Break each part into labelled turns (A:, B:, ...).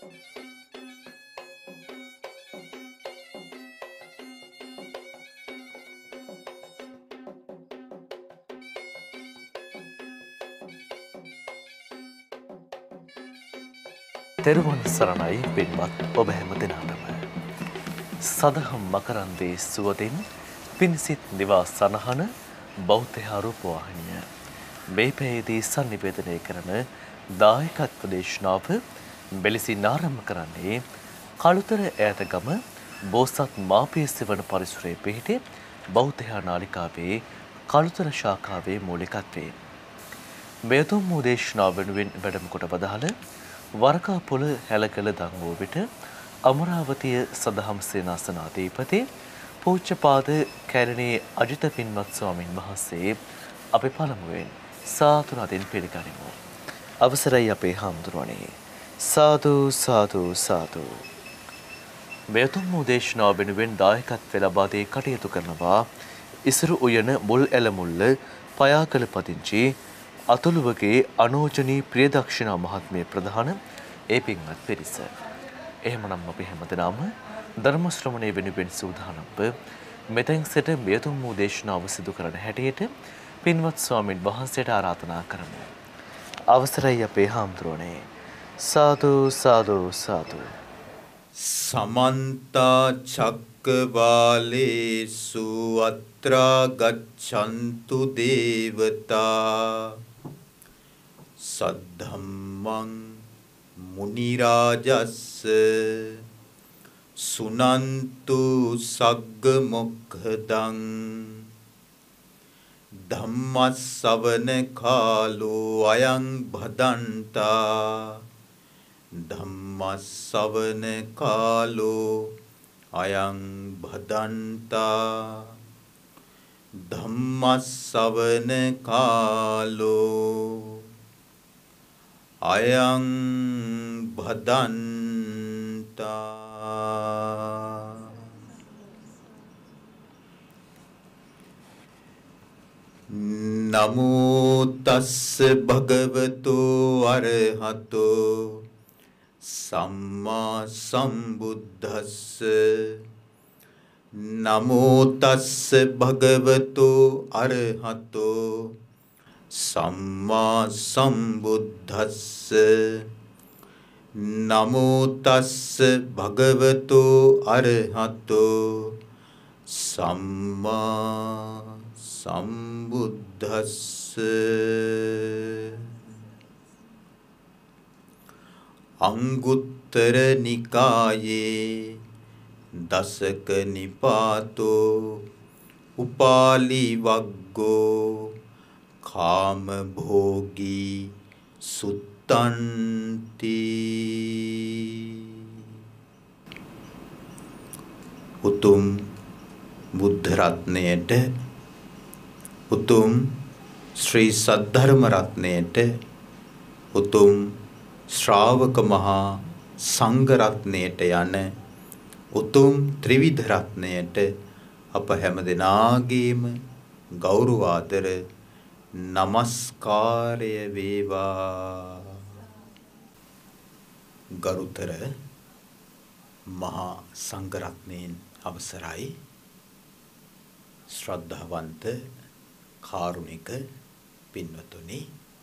A: තෙරුවන් සරණයි පින්වත් ඔබ හැම දිනකටම සදහම් මකරන්දේ සුවදින් පින්සිත නිවාස සනහන බෞද්ධ රූපවාහිනිය මේ පැයේදී සංනිවේදනය කරන දායකත්ව දේශනාව මෙලෙසින් ආරම්භ කරන්නේ කළුතර ඈතගම බෝසත් මාපිය සෙවණ පරිසරයේ පිහිටි බෞද්ධ නාලිකාවේ කළුතර ශාඛාවේ මූලිකත්වයෙන් මෙතුම් වූ දේශනාව වෙනුවෙන් වැඩම කොට වදාළ වරකාපොළ හැලකල දංගුව විට අමරාවතිය සදහම් සේනාසනාධිපති පූජ්‍යපාද කැලණියේ අජිත පින්වත් ස්වාමින් වහන්සේ අපි පළමුවෙන් සාදු නදින් පිළිගනිමු. අවසරයි අපේ හාමුදුරුවනේ. සාදු සාදු සාදු. මෙතුම් වූ දේශනාව වෙනුවෙන් දායකත්වය ලබා දී කටයුතු කරනවා ඉසුරු උයන මුල් ඇලමුල්ල පයාකල පදිංචි අතුළුවගේ අනෝජනී ප්‍රියදක්ෂිණා මහත්මිය ප්‍රධාන ඒ පින්වත් පිරිස. එහෙමනම් අපි හැමදෙනාම ධර්ම ශ්‍රවණය වෙනුවෙන් සූදානම්ව මෙතෙන් සිට මෙතුම් වූ දේශනාව සිදු කරන හැටියට පින්වත් ස්වාමින් වහන්සේට ආරාධනා කරමු. අවසරයි අපේ හාමුදුරුවනේ. සාදු සාදු සාදු.
B: සමන්ත චක්කවාලේසු අත්‍රා ගච්ඡන්තු දේවතා සද්ධම්මං මුනි රාජස්ස සුනන්තු සග්ග මොක්ඛදං ධම්මස්සවන කාලෝ අයං භදන්තා ධම්මස්සවන කාලෝ අයං භදන්තා ධම්මස්සවන කාලෝ අයං භදන්තා. නමෝ තස්ස භගවතු අරහතෝ සම්මා සම්බුද්දස්ස. නමෝ තස්ස භගවතු අරහතෝ සම්මා සම්බුද්දස්ස. නමෝ තස්ස භගවතු අරහතෝ සම්මා සම්බුද්දස්ස. අංගුත්තර නිකායේ දසක නිපාතෝ උපාලි වග්ගෝ කාම භෝගී සුත්තන්ති. උතුම් බුද්ධ රත්නයට උතුම් ශ්‍රී සද්ධර්ම රත්නයට උතුම් ශ්‍රාවක මහා සංඝ රත්නයට යන උතුම් ත්‍රිවිධ රත්නයට අප හැම දෙනාගේම ගෞරව ආදර නමස්කාරය වේවා. ගරුතර මහා සංඝ රත්නයන් අවසරයි. ශ්‍රද්ධාවන්ත කාරුණික පින්වතුනි,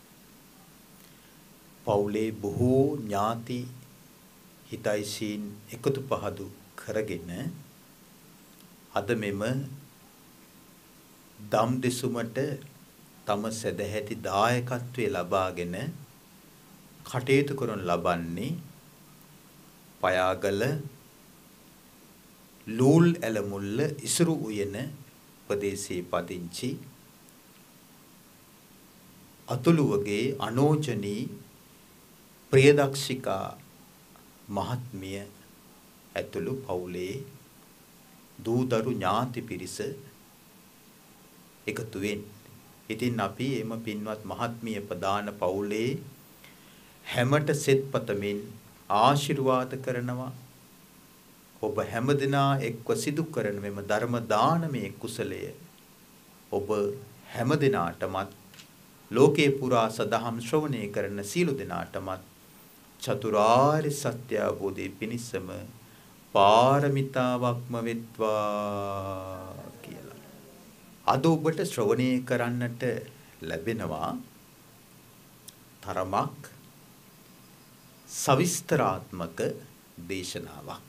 B: පවුලේ බොහෝ ඥාති හිතයිසීන් එකතු පහදු කරගෙන අද මෙම දම් දෙසුමට තම සදැහැති දායකත්වයේ ලබාගෙන කටයුතු කරන ලබන්නේ පයාගල ලූල් ඇලමුල්ල ඉසුරු උයන ප්‍රදේශයේ පදිංචි අතුළුවගේ අනෝජනී ප්‍රියදක්ෂිකා මහත්මිය ඇතුළු පවුලේ දූදරු ඥාති පිරිස එකතු වෙන්නේ. ඉතින් අපි එම පින්වත් මහත්මිය ප්‍රදාන පවුලේ හැමට සෙත් පතමින් ආශිර්වාද කරනවා. ඔබ හැමදෙනා එක්ව සිදු කරන මෙම ධර්ම දානමේ කුසලය ඔබ හැමදෙනාටමත් ලෝකේ පුරා සදහම් ශ්‍රවණය කරන සීල දෙනාටමත් චතුරාර්ය සත්‍ය අවබෝධයේ පිණිසම පාරමිතාවක්ම වෙත්වා කියලා. අද ඔබට ශ්‍රවණය කරන්නට ලැබෙනවා තරමක් සවිස්තරාත්මක දේශනාවක්.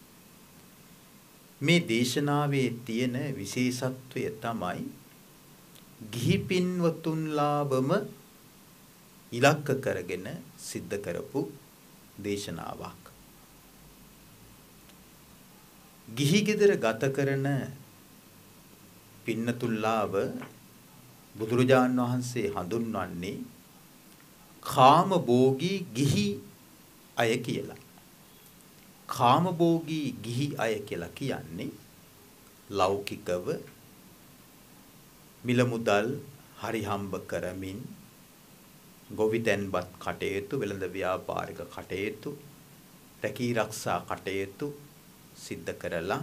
B: මේ දේශනාවේ තියෙන විශේෂත්වය තමයි ගිහි පින්වතුන්ලාවම ඉලක්ක කරගෙන සිද්ධ කරපු දේශනාවක්. ගිහි ගෙදර ගත කරන පින්නතුල්ලාව බුදුරජාන් වහන්සේ හඳුන්වන්නේ කාමභෝගී ගිහි අය කියලා. කාමභෝගී ගිහි අය කියලා කියන්නේ ලෞකිකව මිල මුදල් හරි හම්බ කරමින් ගොවිතැන්පත් කටයුතු, වෙළඳ ව්‍යාපාරික කටයුතු, රැකී ආරක්ෂා කටයුතු සිද්ධ කරලා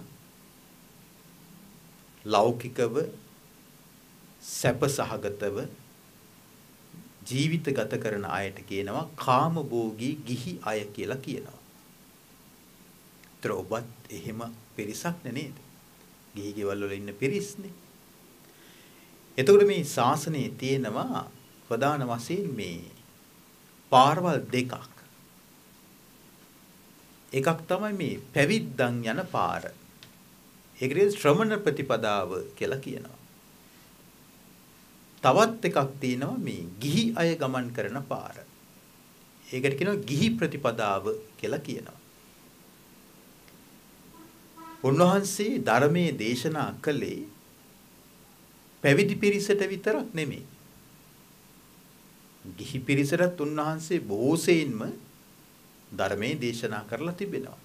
B: ලෞකිකව සැප සහගතව ජීවිත ගත කරන අයට කියනවා කාමභෝගී ගිහි අය කියලා කියනවා. ඒතර ඔබත් එහෙම පිරිසක් නේද? ගිහි ගෙවල් වල ඉන්න පිරිස්නේ. එතකොට මේ ශාසනයේ තියෙනවා ප්‍රධාන වශයෙන් මේ පාරවල් දෙකක්. එකක් තමයි මේ පැවිද්දන් යන පාර. ඒකට ශ්‍රමණ ප්‍රතිපදාව කියලා කියනවා. තවත් එකක් තියෙනවා මේ ගිහි අය ගමන් කරන පාර. ඒකට කියනවා ගිහි ප්‍රතිපදාව කියලා කියනවා. උන්වහන්සේ ධර්මයේ දේශනා කළේ පැවිදි පිරිසට විතරක් නෙමෙයි. ගිහි පිරිසට උන්වහන්සේ බොහෝසෙයින්ම ධර්මයේ දේශනා කරලා තිබෙනවා.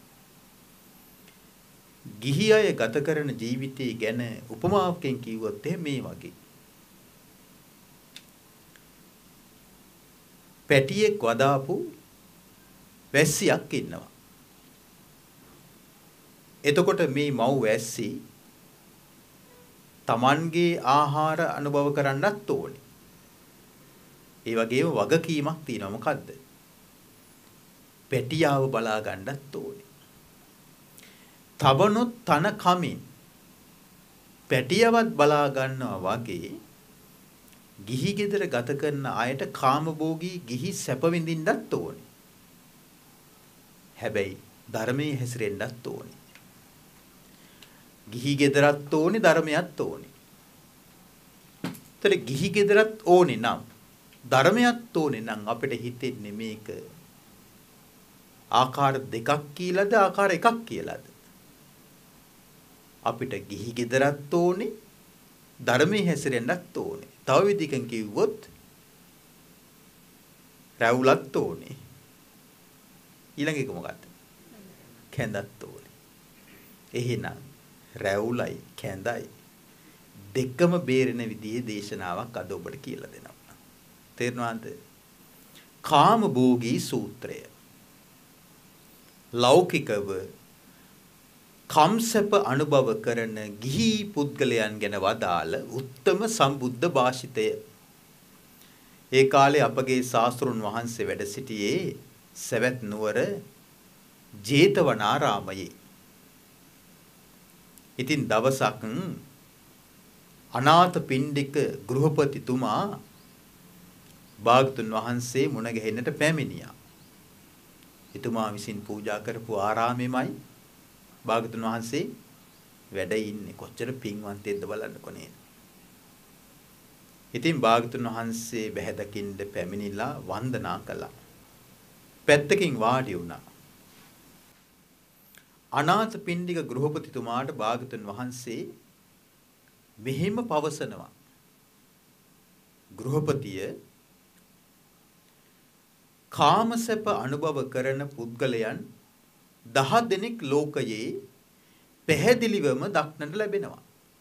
B: ගිහි අය ගත කරන ජීවිතය ගැන උපමාවකින් කිව්වොත් මේ වගේ. පැටියෙක් වදාපු වැස්සියක් ඉන්නවා. එතකොට මේ මව් වැස්සි Tamanගේ ආහාර අනුභව කරන්නත් ඕනේ. ඒ වගේම වගකීමක් තියෙනවා. මොකද්ද? පැටියාව බලා ගන්නත් ඕනේ. තවනොත් තන කමින් පැටියවත් බලා ගන්නවා වගේ ගිහි ගෙදර ගත කරන අයට කාමභෝගී ගිහි සැප විඳින්නත් ඕනේ. හැබැයි ධර්මයේ හැසිරෙන්නත් ඕනේ. ගිහි ගෙදරත් ඕනේ ධර්මයත් ඕනේ. ඒතර ගිහි ගෙදරත් ඕනේ නම් ධර්මයත් ඕනේ නම් අපිට හිතෙන්නේ මේක ආකාර දෙකක් කියලාද ආකාර එකක් කියලාද? අපිට ගිහි ගෙදරත් ඕනේ ධර්මයේ හැසිරෙන්නත් ඕනේ. තව විදිහකින් කිව්වොත් රැවුලත් ඕනේ. ඊළඟ එක මොකක්ද? කැඳත් ඕනේ. එහෙනම් රැවුලයි කැඳයි දෙකම බේරෙන විදිහේ දේශනාවක් අද ඔබට කියලා දෙනවා. තේරෙනවද? කාමභෝගී සූත්‍රය. ලෞකිකව කම්සප අනුභව කරන ගිහි පුද්ගලයන් ගැන වදාළ උත්තම සම්බුද්ධ භාෂිතය. ඒ කාලේ අපගේ ශාස්ත්‍රුන් වහන්සේ වැඩ සිටියේ සවැත් නුවර ජේතවනාරාමයේ. ඉතින් දවසක් අනාථ පිණ්ඩික ගෘහපතිතුමා භාගතුන් වහන්සේ මුණ ගැහෙන්නට පැමිණියා. එතුමා විසින් පූජා කරපු ආරාමෙමයි භාගතුන් වහන්සේ වැඩ ඉන්නේ. කොච්චර පින්වන්තයෙක්ද බලන්නකෝ නේද? ඉතින් භාගතුන් වහන්සේ බැහැ දකින්න පැමිණිලා වන්දනා කළා. පැත්තකින් වාඩි වුණා. අනාථ පිණ්ඩික ගෘහපතිතුමාට භාගතුන් වහන්සේ මෙහෙම පවසනවා. ගෘහපතිය කාමසැප අනුභව කරන පුද්ගලයන් 10 දෙනෙක් ලෝකයේ පැහැදිලිවම දක්නට ලැබෙනවා.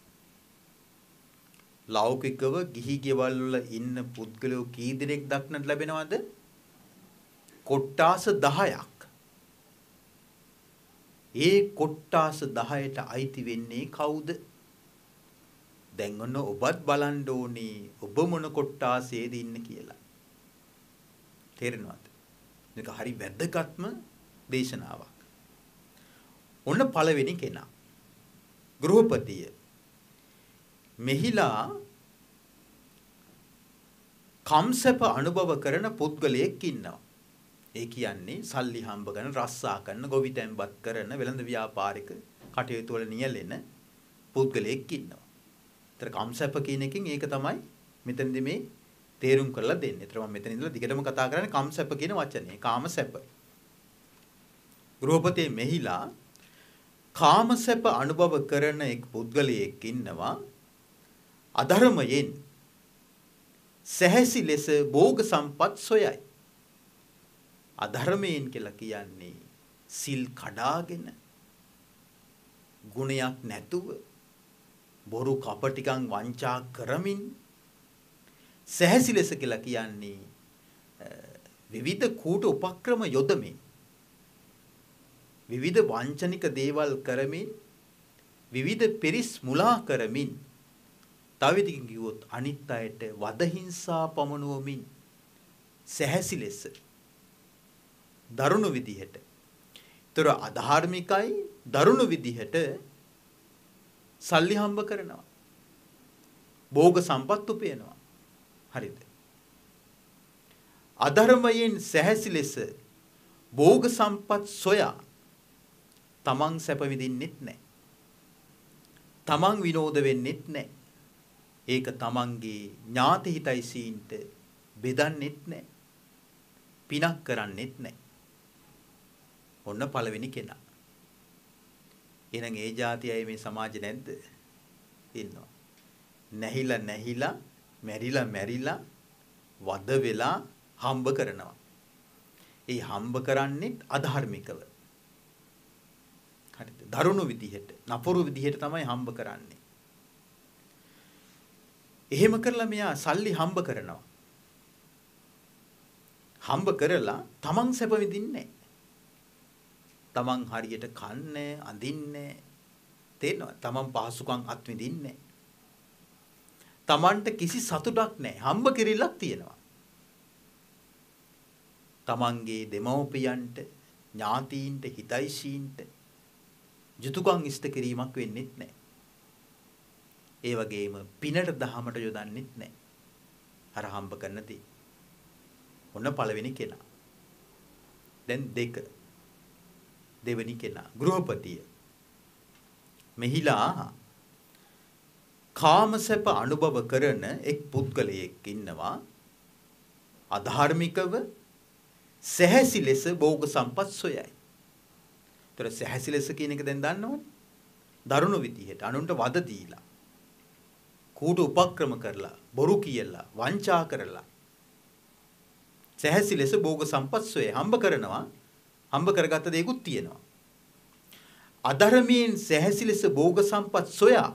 B: ලෞකිකව ගිහි ගෙවල් වල ඉන්න පුද්ගලයෝ කී දෙනෙක් දක්නට ලැබෙනවද? කොට්ටාස 10ක්. ඒ කොට්ටාස 10ට අයිති වෙන්නේ කවුද? දැන් ඔන්න ඔබත් බලන්න ඕනේ ඔබ මොන කොට්ටාසේද ඉන්නේ කියලා. තේරෙනවද? මේක හරි වැදගත්ම දේශනාවක්. ඔන්න පළවෙනි කෙනා. ගෘහපතිය. මෙහිලා කම්සප අනුභව කරන පුද්ගලයෙක් ඉන්නවා. ඒ කියන්නේ සල්ලි හම්බ කරන, රස්සා කරන, ගොවිතැන්පත් කරන, වෙළඳ ව්‍යාපාරික කටයුතු වල නියැලෙන පුද්ගලයෙක් ඉන්නවා. ඒතර කම්සප කියන එකෙන් ඒක තමයි මෙතනදී මේ තේරුම් කරලා දෙන්නේ. ඒතර මම මෙතන ඉඳලා දිගටම කතා කරන්නේ කම්සප කියන වචනේ. කාමසප. ගෘහපතේ මෙහිලා කාමසප අනුභව කරන එක් පුද්ගලයෙක් ඉන්නවා. අධර්මයෙන් සැහැසි ලෙස භෝග සම්පත් සොයයි. අධර්මයෙන් කියලා කියන්නේ සිල් කඩාගෙන, ගුණයක් නැතුව, බොරු කපටිකම් වංචා කරමින්, සැහැසි ලෙස කියලා කියන්නේ විවිධ කූට උපක්‍රම යොදමින්, විවිධ වංචනික දේවල් කරමින්, විවිධ පිරිස් මුලා කරමින්, තව විදිහකින් කිව්වොත් අනිත් අයට වද හිංසා පමනුවමින්, සැහැසි ලෙස දරුණු විදිහට, ඒතර අධාර්මිකයි දරුණු විදිහට සල්ලි හම්බ කරනවා, භෝග සම්පත් උපයනවා. හරිද? අධර්මයෙන් සැහැසි ලෙස භෝග සම්පත් සොයා තමන් සැප විඳින්නෙත් නැහැ. තමන් විනෝද වෙන්නෙත් නැහැ. ඒක තමන්ගේ ඥාති හිතයිසීන්ට බෙදන්නෙත් නැහැ. පිනක් කරන්නෙත් නැහැ. ඔන්න පළවෙනි කෙනා. එහෙනම් ඒ જાති අය මේ සමාජේ නැද්ද? ඉන්නවා. නැහිලා මැරිලා වද වෙලා හම්බ කරනවා. ඒ හම්බ කරන්නේ අධාර්මිකව. හරිද? දරුණු විදිහට, නපුරු විදිහට තමයි හම්බ කරන්නේ. එහෙම කරලා මෙයා සල්ලි හම්බ කරනවා. හම්බ කරලා තමන් සැප විඳින්නේ නැහැ. තමන් හරියට කන්නේ, අඳින්නේ, තේරෙනවද? තමන් පහසුකම් අත්විඳින්නේ. තමන්ට කිසි සතුටක් නැහැ. හම්බ කිරිල්ලක් තියෙනවා. තමන්ගේ දෙමව්පියන්ට, ඥාතීන්ට, හිතයිසීන්ට යුතුයකම් ඉෂ්ට කිරීමක් වෙන්නේ නැහැ. ඒ වගේම පිනට දහමට යොදන්නෙත් නැහැ. අර හම්බ කරන දේ. ඔන්න පළවෙනි කෙනා. දැන් දෙවෙනි කෙනා ගෘහපතිය. මෙහිලා කාමසප අනුභව කරන එක් පුද්ගලයෙක් ඉන්නවා. අධාර්මිකව සැහැසි ලෙස භෝග සම්පත් සොයයි. ඒතර සැහැසි ලෙස කියන එක දැන් දන්නවනේ. දරුණු විදිහට අනුන්ට වද දීලා, කූට උපක්‍රම කරලා, බොරු කියලා, වංචා කරලා සැහැසි ලෙස භෝග සම්පත් සොය හම්බ කරනවා. හම්බ කරගත්ත දේකුත් තියෙනවා. අධර්මයෙන් සැහැසි ලෙස භෝග සම්පත් සොයා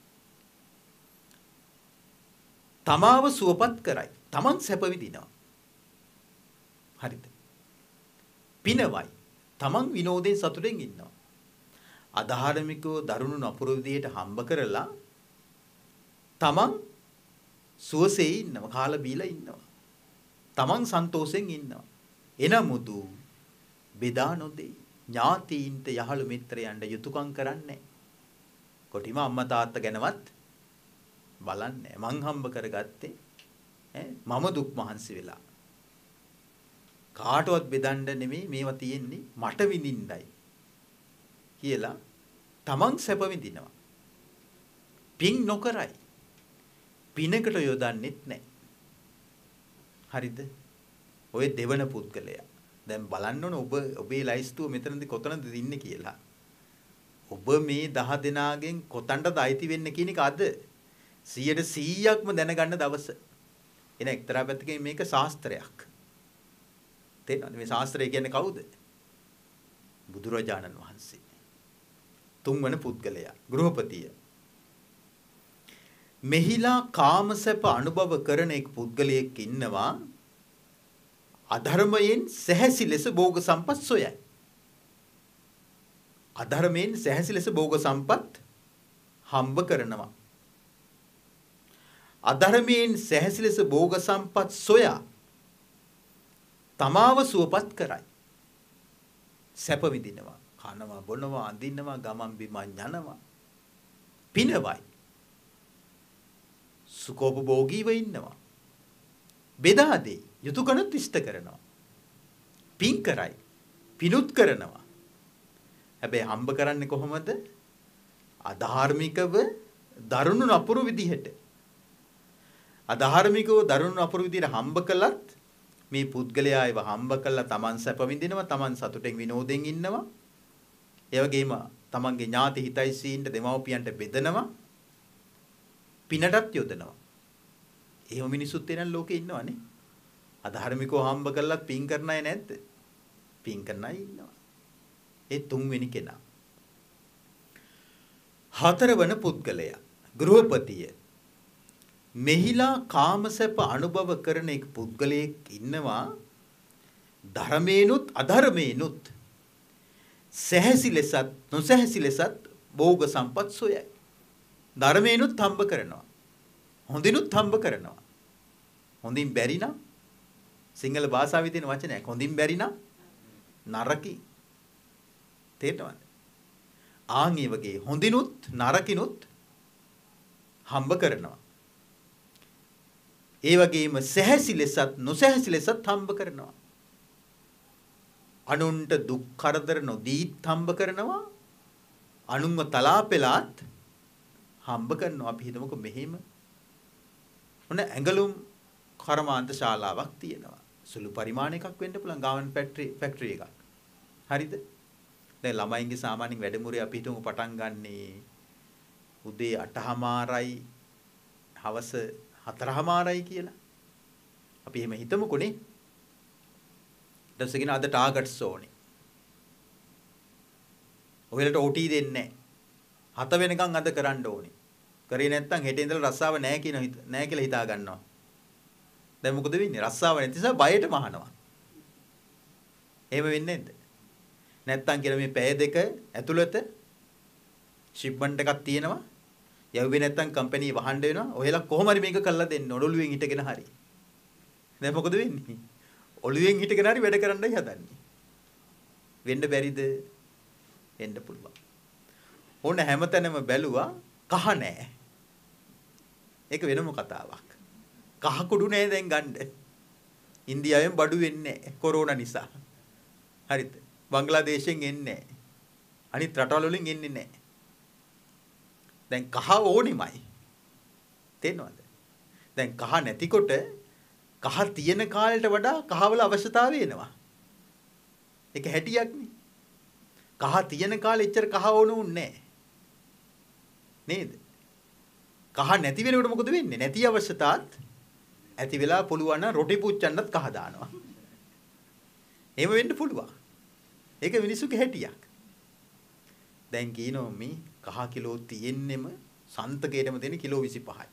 B: තමාව සුවපත් කරයි. තමන් සැප විඳිනවා. හරිද? පිනවයි. තමන් විනෝදයෙන් සතුටෙන් ඉන්නවා. අධාර්මිකව දරුණු නපුරු විදියට හම්බ කරලා තමන් සුවසේ ඉන්නවා, කාලා බීලා ඉන්නවා. තමන් සන්තෝෂෙන් ඉන්නවා. එනමුදු බෙදා නොදෙයි. ඥාතීන්ට, යහළු මිත්‍රයන්ට යුතුයකම් කරන්නේ. කොටිම අම්මා තාත්තා ගැනවත් බලන්නේ. මං හම්බ කරගත්තේ මම දුක් මහන්සි වෙලා. කාටවත් බෙදන්න නෙමෙයි මේවා තියෙන්නේ, මට විඳින්නයි කියලා තමන් සැප විඳිනවා. පින් නොකරයි. පිනකට යොදන්නෙත් නැහැ. හරිද? ඔය දෙවන පුද්ගලයා. දැන් බලන්න ඕන ඔබේ ලයිස්තුව මෙතනදී කොතනද ඉන්නේ කියලා. ඔබ මේ 10 දෙනාගෙන් කොතනටද අයිති වෙන්නේ කියන එක අද 100%ක්ම දැනගන්න දවස. එන එක්තරා පැත්තකින් මේක ශාස්ත්‍රයක්. තේරෙනවද? මේ ශාස්ත්‍රය කියන්නේ කවුද? බුදුරජාණන් වහන්සේ. තුන්වන පුද්ගලයා ගෘහපතිය. මෙහිලා කාමසප අනුභව කරන එක් පුද්ගලයෙක් ඉන්නවා. අධර්මයෙන් සැහැසි ලෙස භෝග සම්පත් සොයයි. අධර්මයෙන් සැහැසි ලෙස භෝග සම්පත් හම්බ කරනවා. අධර්මයෙන් සැහැසි ලෙස භෝග සම්පත් සොයා තමාව සුවපත් කරයි. සැප විඳිනවා. කනවා, බොනවා, අඳිනවා, ගමන් බිමන් යනවා. පිනවයි. සුඛෝපභෝගීව ඉන්නවා. බෙදා දෙයි. යුතුයකනුත් ඉෂ්ට කරනවා. පින් කරයි. පිනුත් කරනවා. හැබැයි හම්බ කරන්නේ කොහොමද? අධාර්මිකව දරුණු නපුරු විදිහට. අධාර්මිකව දරුණු නපුරු විදිහට හම්බ කළත් මේ පුද්ගලයා ඒව හම්බ කළා තමන් සැප විඳිනවා, තමන් සතුටෙන් විනෝදෙන් ඉන්නවා. ඒ වගේම තමන්ගේ ඥාති හිතයිසීන්ට දෙමව්පියන්ට බෙදනවා. පිනටත් යොදනවා. එහෙම මිනිසුත් එනන් ලෝකේ ඉන්නවනේ. අධාර්මිකව හම්බ කළත් පින් කරන අය නැද්ද? පින් කරන අය ඉන්නවා. ඒ තුන්වෙනි කෙනා. හතරවන පුද්ගලයා ගෘහපතිය. මෙහිලා කාමසැප අනුභව කරන එක පුද්ගලයෙක් ඉන්නවා. ධර්මේනුත් අධර්මේනුත් සැහැසි ලෙසත් නොසැහැසි ලෙසත් භෝග සම්පත් සොයයි. ධර්මේනුත් හම්බ කරනවා. හොඳිනුත් හම්බ කරනවා. හොඳින් බැරි නම් සිංහල භාෂාවේ තියෙන වචනයක්. හොඳින් බැරි නම් නරකයි. තේරෙනවද? ආන් ඒ වගේ හොඳිනුත් නරකිනුත් හම්බ කරනවා. ඒ වගේම සැහැසි ලෙසත් නොසැහැසි ලෙසත් හම්බ කරනවා. අනුන්ට දුක් කරදර නොදීත් හම්බ කරනවා. අනුන්ව තලා පෙලාත් හම්බ කරනවා. අපි හිතමුකෝ මෙහෙම මොන ඇඟලුම් කර්මාන්ත ශාලාවක් තියෙනවා. සුළු පරිමාණයක වෙන්න පුළුවන් ගාවන් ෆැක්ටරි එකක්. හරිද? දැන් ළමයින්ගේ සාමාන්‍ය වැඩමුළුවේ අපි හිතමු පටන් ගන්නේ උදේ 8:00යි හවස 4:00යි කියලා. අපි එහෙම හිතමුකෝනේ. ඊට පස්සේ කියන අද ටාගට්ස් ඕනේ. ඔයලට OT දෙන්නේ නැහැ. 7 වෙනකන් අද කරන්න ඕනේ. කරේ නැත්නම් හෙට ඉඳලා රස්සාව නැහැ කියලා හිතා ගන්නවා. දැන් මොකද වෙන්නේ? රස්සාව නැති නිසා බයට මහනවා. එහෙම වෙන්නේ නැද්ද? නැත්තම් කියලා මේ පැය දෙක ඇතුළත ෂිප්මන්ට් එකක් තියෙනවා. යවුවේ නැත්තම් කම්පැනි වහන්න වෙනවා. ඔයලා කොහොම හරි මේක කරලා දෙන්න ඔළුවෙන් හිටගෙන හරි. දැන් මොකද වෙන්නේ? ඔළුවෙන් හිටගෙන හරි වැඩ කරන්නයි හදන්නේ. වෙන්න බැරිද? වෙන්න පුළුවන්. ඕන හැමතැනම බැලුවා කහ නැහැ. ඒක වෙනම කතාවක්. කහ කුඩු නැහැ දැන් ගන්න. ඉන්දියාවෙන් බඩු වෙන්නේ නැහැ කොරෝනා නිසා. හරිද? බංග්ලාදේශයෙන් එන්නේ නැහැ. අනිත් රටවල් වලින් එන්නේ නැහැ. දැන් කහ ඕනිමයි. තේරෙනවද? දැන් කහ නැතිකොට කහ තියෙන කාලයට වඩා කහවල අවශ්‍යතාවය එනවා. ඒක හැටියක්නේ. කහ තියෙන කාලෙ එච්චර කහ ඕනුන්නේ නැහැ. නේද? කහ නැති වෙනකොට මොකද වෙන්නේ? නැති අවශ්‍යතාවත් ඇති වෙලා පුළුවන් නම් රොටි පුච්චන්නත් කහ දානවා. එහෙම වෙන්න පුළුවන්. ඒක මිනිස්සුගේ හැටියක්. දැන් කියනවා මේ කහ කිලෝ තියෙන්නෙම සන්තකේටම තියෙන කිලෝ 25යි.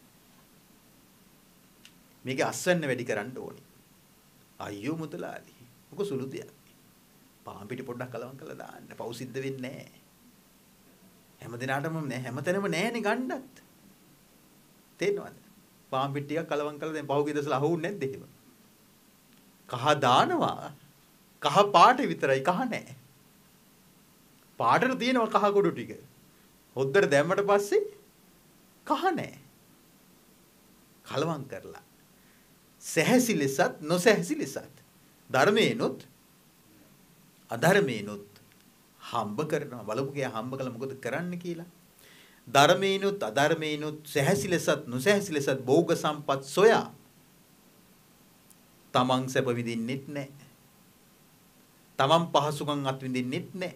B: මේක අස්වැන්න වැඩි කරන්න ඕනේ. අයියෝ මුදලාලි. මොක සුළු දෙයක්. පාන් පිටි පොඩ්ඩක් කලවම් කරලා දාන්න. පව් සිද්ධ වෙන්නේ නැහැ. හැමදිනාටම නෑ හැමතැනම නෑනේ ගන්නත්. තේරෙනවද? පාන් පිටි ටිකක් කලවම් කරලා දැන් පහුගිය දවස්වල අහුුන්නේ නැද්ද එහෙම? කහ දානවා. කහ පාට විතරයි කහ නැහැ. පාටට තියෙනවා කහ කුඩු ටික. හොද්දට දැම්මට පස්සේ කහ නැහැ. කලවම් කරලා. සැහැසි ලෙසත් නොසැහැසි ලෙසත් ධර්මේනොත් අධර්මේනොත් හම්බ කරනවා. බලමු කියා හම්බ කළා මොකද කරන්න කියලා. ධර්මේනොත් අධර්මේනොත් සැහැසි ලෙසත් නොසැහැසි ලෙසත් භෝග සම්පත් සොයා තමන් සැප විඳින්නෙත් නැහැ. තමන් පහසුකම් අත්විඳින්නෙත් නැහැ.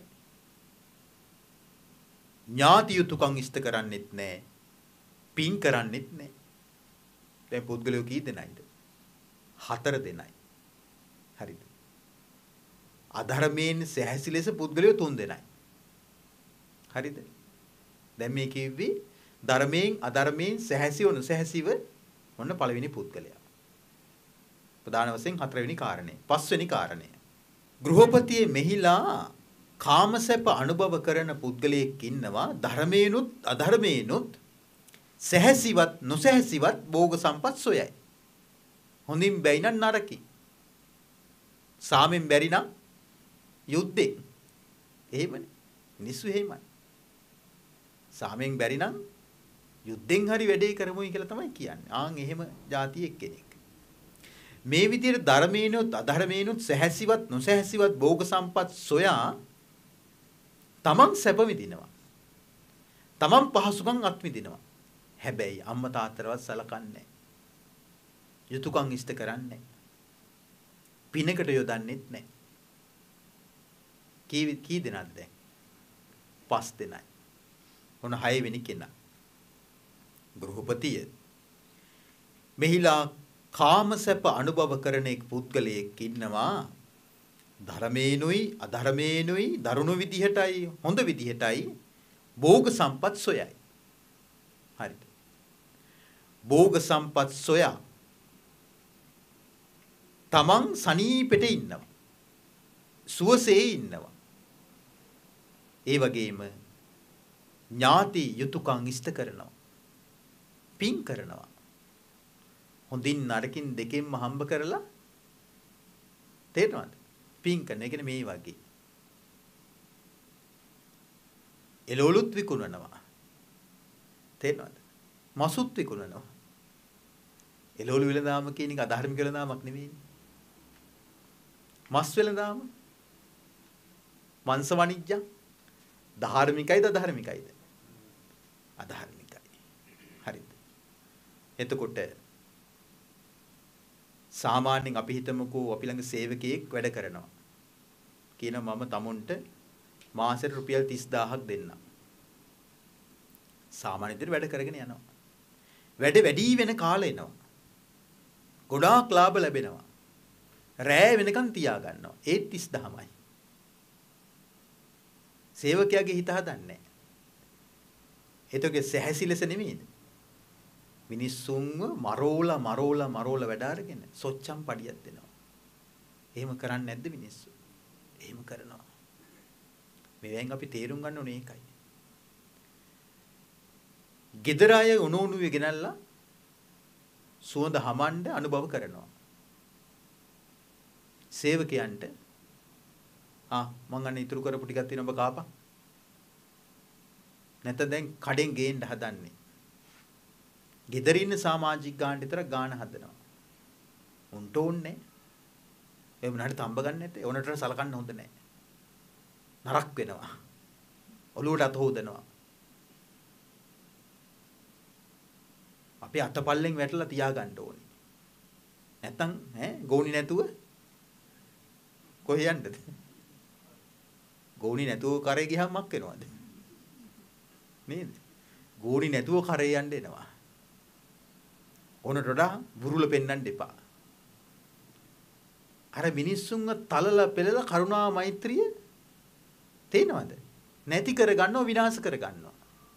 B: ඥාති යුතුයකම් ඉෂ්ට කරන්නෙත් නැහැ. පින් කරන්නෙත් නැහැ. දැන් පුද්ගලයෝ කී දෙනයිද? 4 දෙනයි. හරිද? අධර්මයෙන් සැහැසි ලෙස පුද්ගලයෝ 3 දෙනයි. හරිද? දැන් මේ කිව්වේ ධර්මයෙන් අධර්මයෙන් සැහැසිව නොසැහැසිව මොන පළවෙනි පුද්ගලයා. ප්‍රධාන වශයෙන් 4 වෙනි කාරණේ. 5 වෙනි කාරණය. ගෘහපතියේ මෙහිලා කාමසැප අනුභව කරන පුද්ගලයෙක් ඉන්නවා. ධර්මේනුත් අධර්මේනුත් සැහැසිවත් නොසැහැසිවත් භෝග සම්පත් සොයයි. හොඳින් බැයි නම් නරකයි. සාමෙන් බැරි නම් යුද්ධෙන්. එහෙමනේ. මිනිස්සු එහෙමයි. සාමෙන් බැරි නම් යුද්ධෙන් හරි වැඩේ කරමුයි කියලා තමයි කියන්නේ. ආන් එහෙම જાතියෙක් කෙනෙක්. මේ විදිහට ධර්මේනොත් අධර්මේනොත් සැහැසිවත් නොසැහැසිවත් භෝග සම්පත් සොයා තමන් සැප විඳිනවා. තමන් පහසුකම් අත් විඳිනවා. හැබැයි අම්මා තාත්තටවත් සලකන්නේ නැහැ. යුතුයකම් ඉෂ්ට කරන්නේ නැහැ. පිනකට යොදන්නෙත් නැහැ. කී දෙනාද දැන්? 5 දෙනයි. ඔන්න 6 වෙනි කෙනා. ගෘහපතිය. මෙහිලා කාමසැප අනුභව කරන එක් පුද්ගලයෙක් ඉන්නවා. ධර්මේනුයි අධර්මේනුයි දරුණු විදිහටයි හොඳ විදිහටයි භෝග සම්පත් සොයයි. හරිද? භෝග සම්පත් සොයා තමන් සනීපෙට ඉන්නවා. සුවසේ ඉන්නවා. ඒ වගේම ඥාති යුතුයකම් ඉෂ්ට කරනවා. පින් කරනවා. හොඳින් නරකින් දෙකෙන්ම හම්බ කරලා තේරෙනවද? පින් කරන එක මේ වගේ. එළවලුත් විකුණනවා. තේරෙනවද? මසුත් විකුණනවා. එළවලු වෙළඳාම කියන එක අධර්මික වෙළඳාමක් නෙවෙයිනේ. මස් වෙළඳාම මාංශ වණිජ්ජ ධාර්මිකයිද අධර්මිකයිද? අධර්මිකයි. හරිද? එතකොට සාමාන්‍යයෙන් අපි හිතමුකෝ අපි ළඟ සේවකයෙක් වැඩ කරනවා. කියනවා මම තමුන්ට මාසෙට රුපියල් 30000ක් දෙන්නම්. සාමාන්‍ය විදිහට වැඩ කරගෙන යනවා. වැඩ වැඩි වෙන කාලේ එනවා. ගොඩාක් ලාභ ලැබෙනවා. රෑ වෙනකන් තියා ගන්නවා. ඒත් 30000යි. සේවකයාගේ හිත හදන්නේ නැහැ. ඒතෝගේ සැහැසිලස නෙමෙයිද? මිනිස්සුන්ව මරෝලා වැඩ අරගෙන සොච්චම් පඩියක් දෙනවා. එහෙම කරන්නේ නැද්ද මිනිස්සු? එහෙම කරනවා. මේවෙන් අපි තේරුම් ගන්න ඕනේ ඒකයි. ගෙදර අය උණුවේ ගෙනල්ලා සුවඳ හමන්න අනුභව කරනවා. සේවකයන්ට මං අන්න ඉතුරු කරපු ටිකක් තියෙනවා ඔබ කාපන්. නැත්නම් දැන් කඩෙන් ගේන්න හදන්නේ. ගෙදර ඉන්න සමාජික ගාන විතරක් ගාන හදනවා. උන්ට ඕනේ. ඒ වුණාට තම්බ ගන්න නැත්තේ. ඕනට සලකන්න හොඳ නැහැ. නරක් වෙනවා. ඔලුවට අත හොදනවා. අපි අතපල්ලෙන් වැටලා තියාගන්න ඕනේ. නැත්තම් ගෝණි නැතුව කොහේ යන්නද? ගෝණි නැතුව කරේ ගියහම මක් වෙනවද? නේද? ගෝණි නැතුව කරේ යන්න එනවා. ඕනට වඩා බුරුල පෙන්වන්න එපා. අර මිනිස්සුන්ව තලලා පෙළලා කරුණා මෛත්‍රිය තේනවද? නැති කර ගන්නව විනාශ කර ගන්නවා.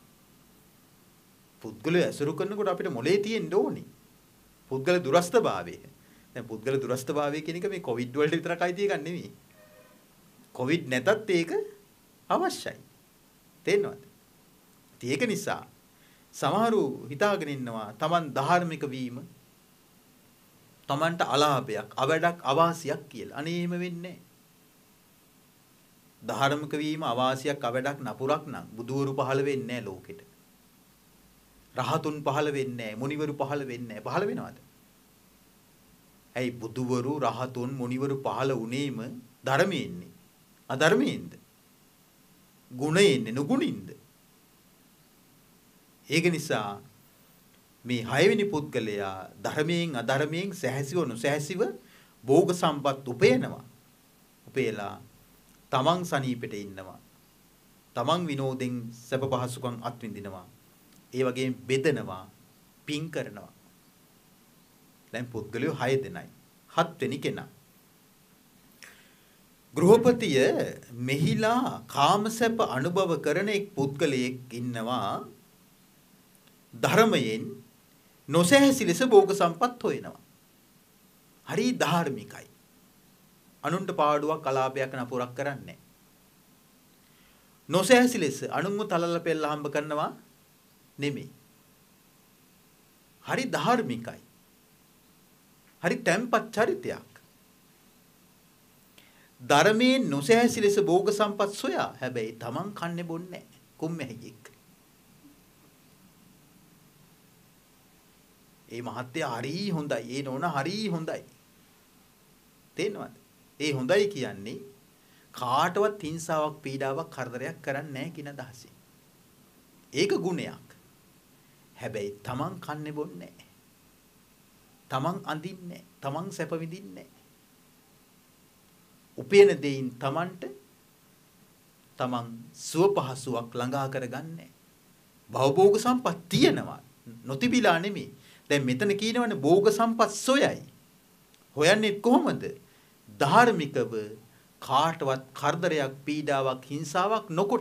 B: පුද්ගලයා ඇසුරු කරනකොට අපිට මොලේ තියෙන්න ඕනි. පුද්ගල දුරස්තභාවය. දැන් පුද්ගල දුරස්තභාවය කියන එක මේ කොවිඩ් වලට විතරක් අයිති එකක් නෙවෙයි. කොවිඩ් නැතත් ඒක අවශ්‍යයි. තේරෙනවද? ඒක නිසා සමහරු හිතාගෙන ඉන්නවා Taman ධාර්මික වීම Tamanට අලාභයක්, අවඩක්, අවාසියක් කියලා. අනේ එහෙම වෙන්නේ නැහැ. ධාර්මික වීම අවාසියක්, අවඩක්, නපුරක් නම් බුදුවරු පහළ වෙන්නේ නැහැ ලෝකෙට. රහතුන් පහළ වෙන්නේ නැහැ, මුනිවරු පහළ වෙන්නේ නැහැ. පහළ වෙනවද? ඇයි බුදුවරු, රහතුන්, මුනිවරු පහළ වුණේම ධර්මයෙන්නේ. අධර්මයෙන්ද? ගුණයෙන්නේ, නුගුණින්ද? ඒක නිසා මේ 6 වෙනි පුද්ගලයා ධර්මයෙන් අධර්මයෙන් සැහැසිව නොසැහැසිව භෝග සම්පත් උපයනවා. උපයලා තමන් සනීපෙට ඉන්නවා. තමන් විනෝදෙන් සැප පහසුකම් අත්විඳිනවා. ඒ වගේම බෙදනවා, පින් කරනවා. දැන් පුද්ගලයෝ 6 දෙනයි. 7 වෙනි කෙනා. ගෘහපතිය මෙහිලා කාමසැප අනුභව කරන එක් පුද්ගලයෙක් ඉන්නවා. ධර්මයෙන් නොසැහැසි ලෙස භෝග සම්පත් හොයනවා. හරි ධාර්මිකයි. අනුන්ට පාඩුවක් කලාපයක් නපුරක් කරන්නේ. නොසැහැසි ලෙස අනුන්ව තලලා පෙරලා හම්බ කරනවා නෙමෙයි. හරි ධාර්මිකයි. හරි තැම්පත් චරිතයක්. ධර්මයෙන් නොසැහැසි ලෙස භෝග සම්පත් සොයා හැබැයි තමන් කන්නේ බොන්නේ කොම්මැහියෙක්. ඒ මහත්තයා හරි හොඳයි. ඒ නෝන හරි හොඳයි. තේනවද? ඒ හොඳයි කියන්නේ කාටවත් හිංසාවක් පීඩාවක් කරදරයක් කරන්නේ නැහැ කියන අදහසින්. ඒක ගුණයක්. හැබැයි තමන් කන්නේ බොන්නේ නැහැ. තමන් අඳින්නේ නැහැ. තමන් සැප විඳින්නේ නැහැ. උපේන දෙයින් තමන්ට තමන් සුව පහසුවක් ළඟා කරගන්නේ. භවභෝග සම්පත් තියෙනවා. නොතිබිලා නෙමෙයි. දැන් මෙතන කියනවනේ භෝග සම්පත් සොයයි. හොයන්නේ කොහොමද? ධාර්මිකව කාටවත් කරදරයක් පීඩාවක් හිංසාවක් නොකොට.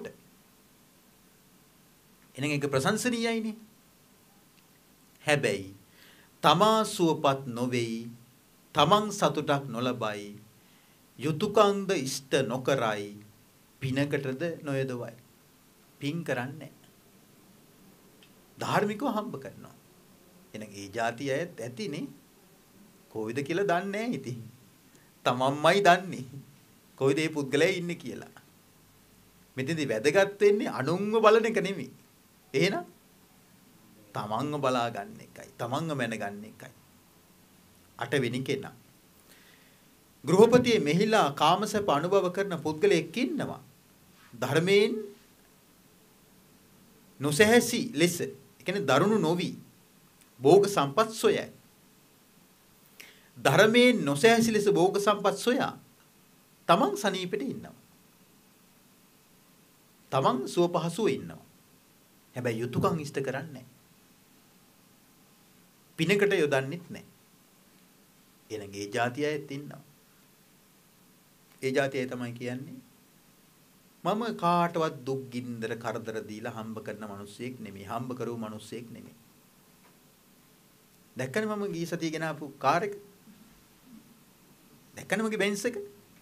B: එනං ඒක ප්‍රශංසනීයයිනේ. හැබැයි තමා සුවපත් නොවේයි, තමන් සතුටක් නොලබයි, යුතුයකම්ද ඉෂ්ට නොකරයි, පිනකටද නොයදවයි. පින් කරන්නේ ධාර්මිකව හම්බ කරනවා. එනං ඒ જાතිය ඇතිනේ. කොයිද කියලා දන්නේ නැහැ ඉතින්. තමන්මයි දන්නේ. කොයිද මේ පුද්ගලයා ඉන්නේ කියලා. මෙතනදී වැදගත් වෙන්නේ අනුන්ව බලන එක නෙමෙයි. එහෙනම් තමන්ව බලා ගන්න එකයි. තමන්ව මැන ගන්න එකයි. 8 වෙනි කෙනා. ගෘහපතියේ මෙහිලා කාමසප අනුභව කරන පුද්ගලයෙක් ඉන්නවා. ධර්මයෙන් නොසැහැසි ලෙස, ඒ කියන්නේ දරුණු නොවි භෝග සම්පත් සොයයි. ධර්මයෙන් නොසැහැසි ලෙස භෝග සම්පත් සොයා තමන් සනීපෙට ඉන්නවා. තමන් සුව පහසුව ඉන්නවා. හැබැයි යුතුයකම් ඉෂ්ට කරන්නේ නැහැ. පිනකට යොදන්නෙත් නැහැ. එනං ඒ જાතිය ඇත් ඉන්නවා. ඒ જાතිය තමයි කියන්නේ මම කාටවත් දුක් ගින්දර කරදර දීලා හම්බ කරන මිනිස්සෙක් නෙමෙයි. හම්බ කරව මිනිස්සෙක් නෙමෙයි. දැක්කනේ මම ගිය සතිය ගෙන ආපු කාර් එක. දැක්කනේ මගේ බෙන්ස් එක.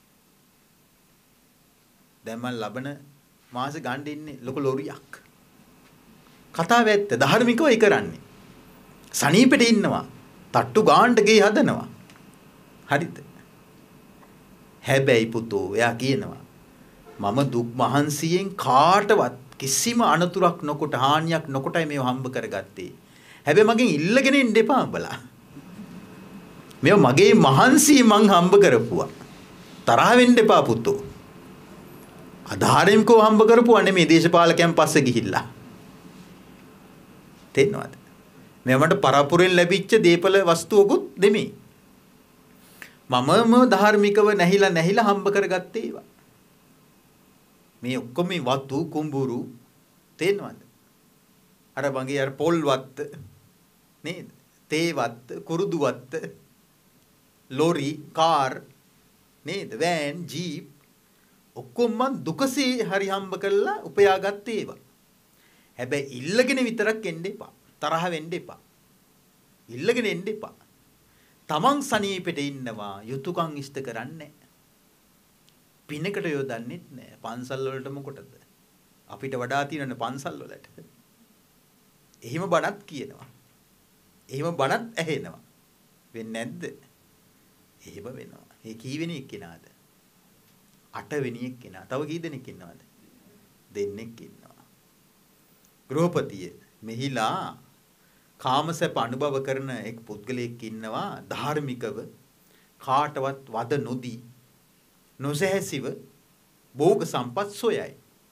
B: දැන් මම ලබන මාසෙ ගන්න ඉන්නේ ලොකු ලොරියක්. කතාව ඇත්ත. ධාර්මිකවයි කරන්නේ. සනීපෙට ඉන්නවා. තට්ටු ගාන්න ගේ හදනවා. හරිද? හැබැයි පුතෝ එයා කියනවා මම දුක් මහන්සියෙන් කාටවත් කිසිම අනතුරක් නොකොට හානියක් නොකොටයි මේව හම්බ කරගත්තේ. හැබැයි මගෙන් ඉල්ලගෙන ඉන්න එපා උඹලා. මේව මගේ මහන්සිය මං හම්බ කරපුවා. තරහ වෙන්න එපා පුතෝ. අධාරෙම්කෝ හම්බ කරපුවා නෙමෙයි දේශපාලකයන් පස්සේ ගිහිල්ලා. තේන්නවද? මේ මට පරපුරෙන් ලැබිච්ච දීපල වස්තුවකුත් නෙමෙයි. මමම ධාර්මිකව නැහිලා හම්බ කරගත්තේ ඒවා. මේ ඔක්කොම වතු කුඹුරු තේන්නවද? අර මගේ අර පොල් වත්ත නේද? තේ වත්ත, කුරුදු වත්ත, ලොරි, කාර් නේද? වෑන්, ජීප් ඔක්කොම මං දුකසේ හරි හම්බ කරලා උපයාගත්තේ ඒවා. හැබැයි ඉල්ලගෙන විතරක් එන්න එපා. තරහ වෙන්න එපා. ඉල්ලගෙන එන්න එපා. තමන් සනීපෙට ඉන්නවා. යුතුයකම් ඉෂ්ට කරන්නේ පිනකට යොදන්නෙත් නෑ. පන්සල් වලට මොකටද? අපිට වඩා තියෙනනේ පන්සල් වලට. එහෙම බණත් කියනවා. එහෙම බණත් ඇහෙනවා. වෙන්නේ නැද්ද? එහෙම වෙනවා. ඒ කීවෙනි එක්කෙනාද? 8 වෙනි එක්කෙනා. තව කී දෙනෙක් ඉන්නවද? දෙන්නෙක් ඉන්නවා. ගෘහපතිය මෙහිලා කාමසප අනුභව කරන එක් පුද්ගලයෙක් ඉන්නවා. ධාර්මිකව කාටවත් වද නොදී නොසැහැසිව භෝග සම්පත් සොයයි.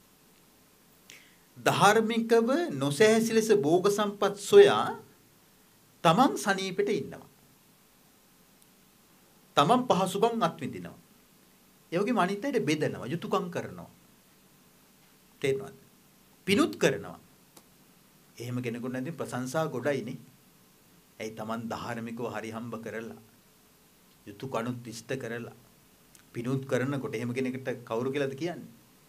B: ධාර්මිකව නොසැහැසි ලෙස භෝග සම්පත් සොයා තමන් සනීපෙට ඉන්නවා. තමන් පහසුකම් අත්විඳිනවා. ඒ වගේම අනිත් අයට බෙදනවා, යුතුයකම් කරනවා. තේරෙනවද? පිනුත් කරනවා. එහෙම කෙනෙකුට නැති ප්‍රශංසා ගොඩයිනේ. ඇයි තමන් ධාර්මිකව හරි හම්බ කරලා යුතුයකනුත් ඉෂ්ට කරලා පිනුත් කරනකොට එහෙම කෙනෙකුට කවුරු කියලාද කියන්නේ?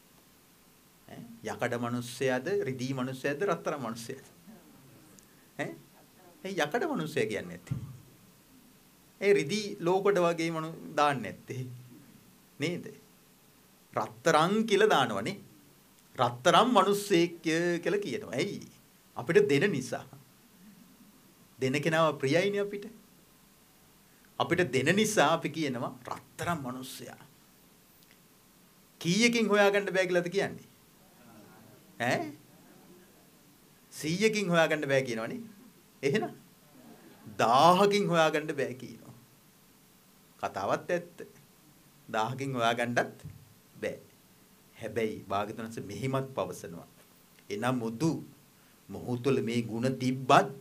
B: යකඩ මිනිස්සයාද, රිදී මිනිස්සයාද, රත්තරන් මිනිස්සයාද? ඒ යකඩ මිනිස්සයා කියන්නේ නැත්තේ. ඒ රිදී ලෝකඩ වගේ දාන්නේ නැත්තේ. නේද? රත්තරන් කියලා දානවනේ. රත්තරන් මිනිස්සෙක් කියලා කියනවා. ඇයි? අපිට දෙන නිසා. දෙන කෙනාව ප්‍රියයිනේ අපිට. අපිට දෙන නිසා අපි කියනවා රත්තරන් මිනිස්සයා. කීයකින් හොයාගන්න බෑ කියලාද කියන්නේ? ඈ 100කින් හොයාගන්න බෑ කියනවනේ. එහෙනම් 1000කින් හොයාගන්න බෑ කියනවා. කතාවත් ඇත්ත. 1000කින් හොයාගන්නත් බෑ. හැබැයි භාග්‍යවතුන්ස මෙහිමත් පවසනවා. එනම් මුදු මොහු තුළ මේ ಗುಣ තිබ්බත්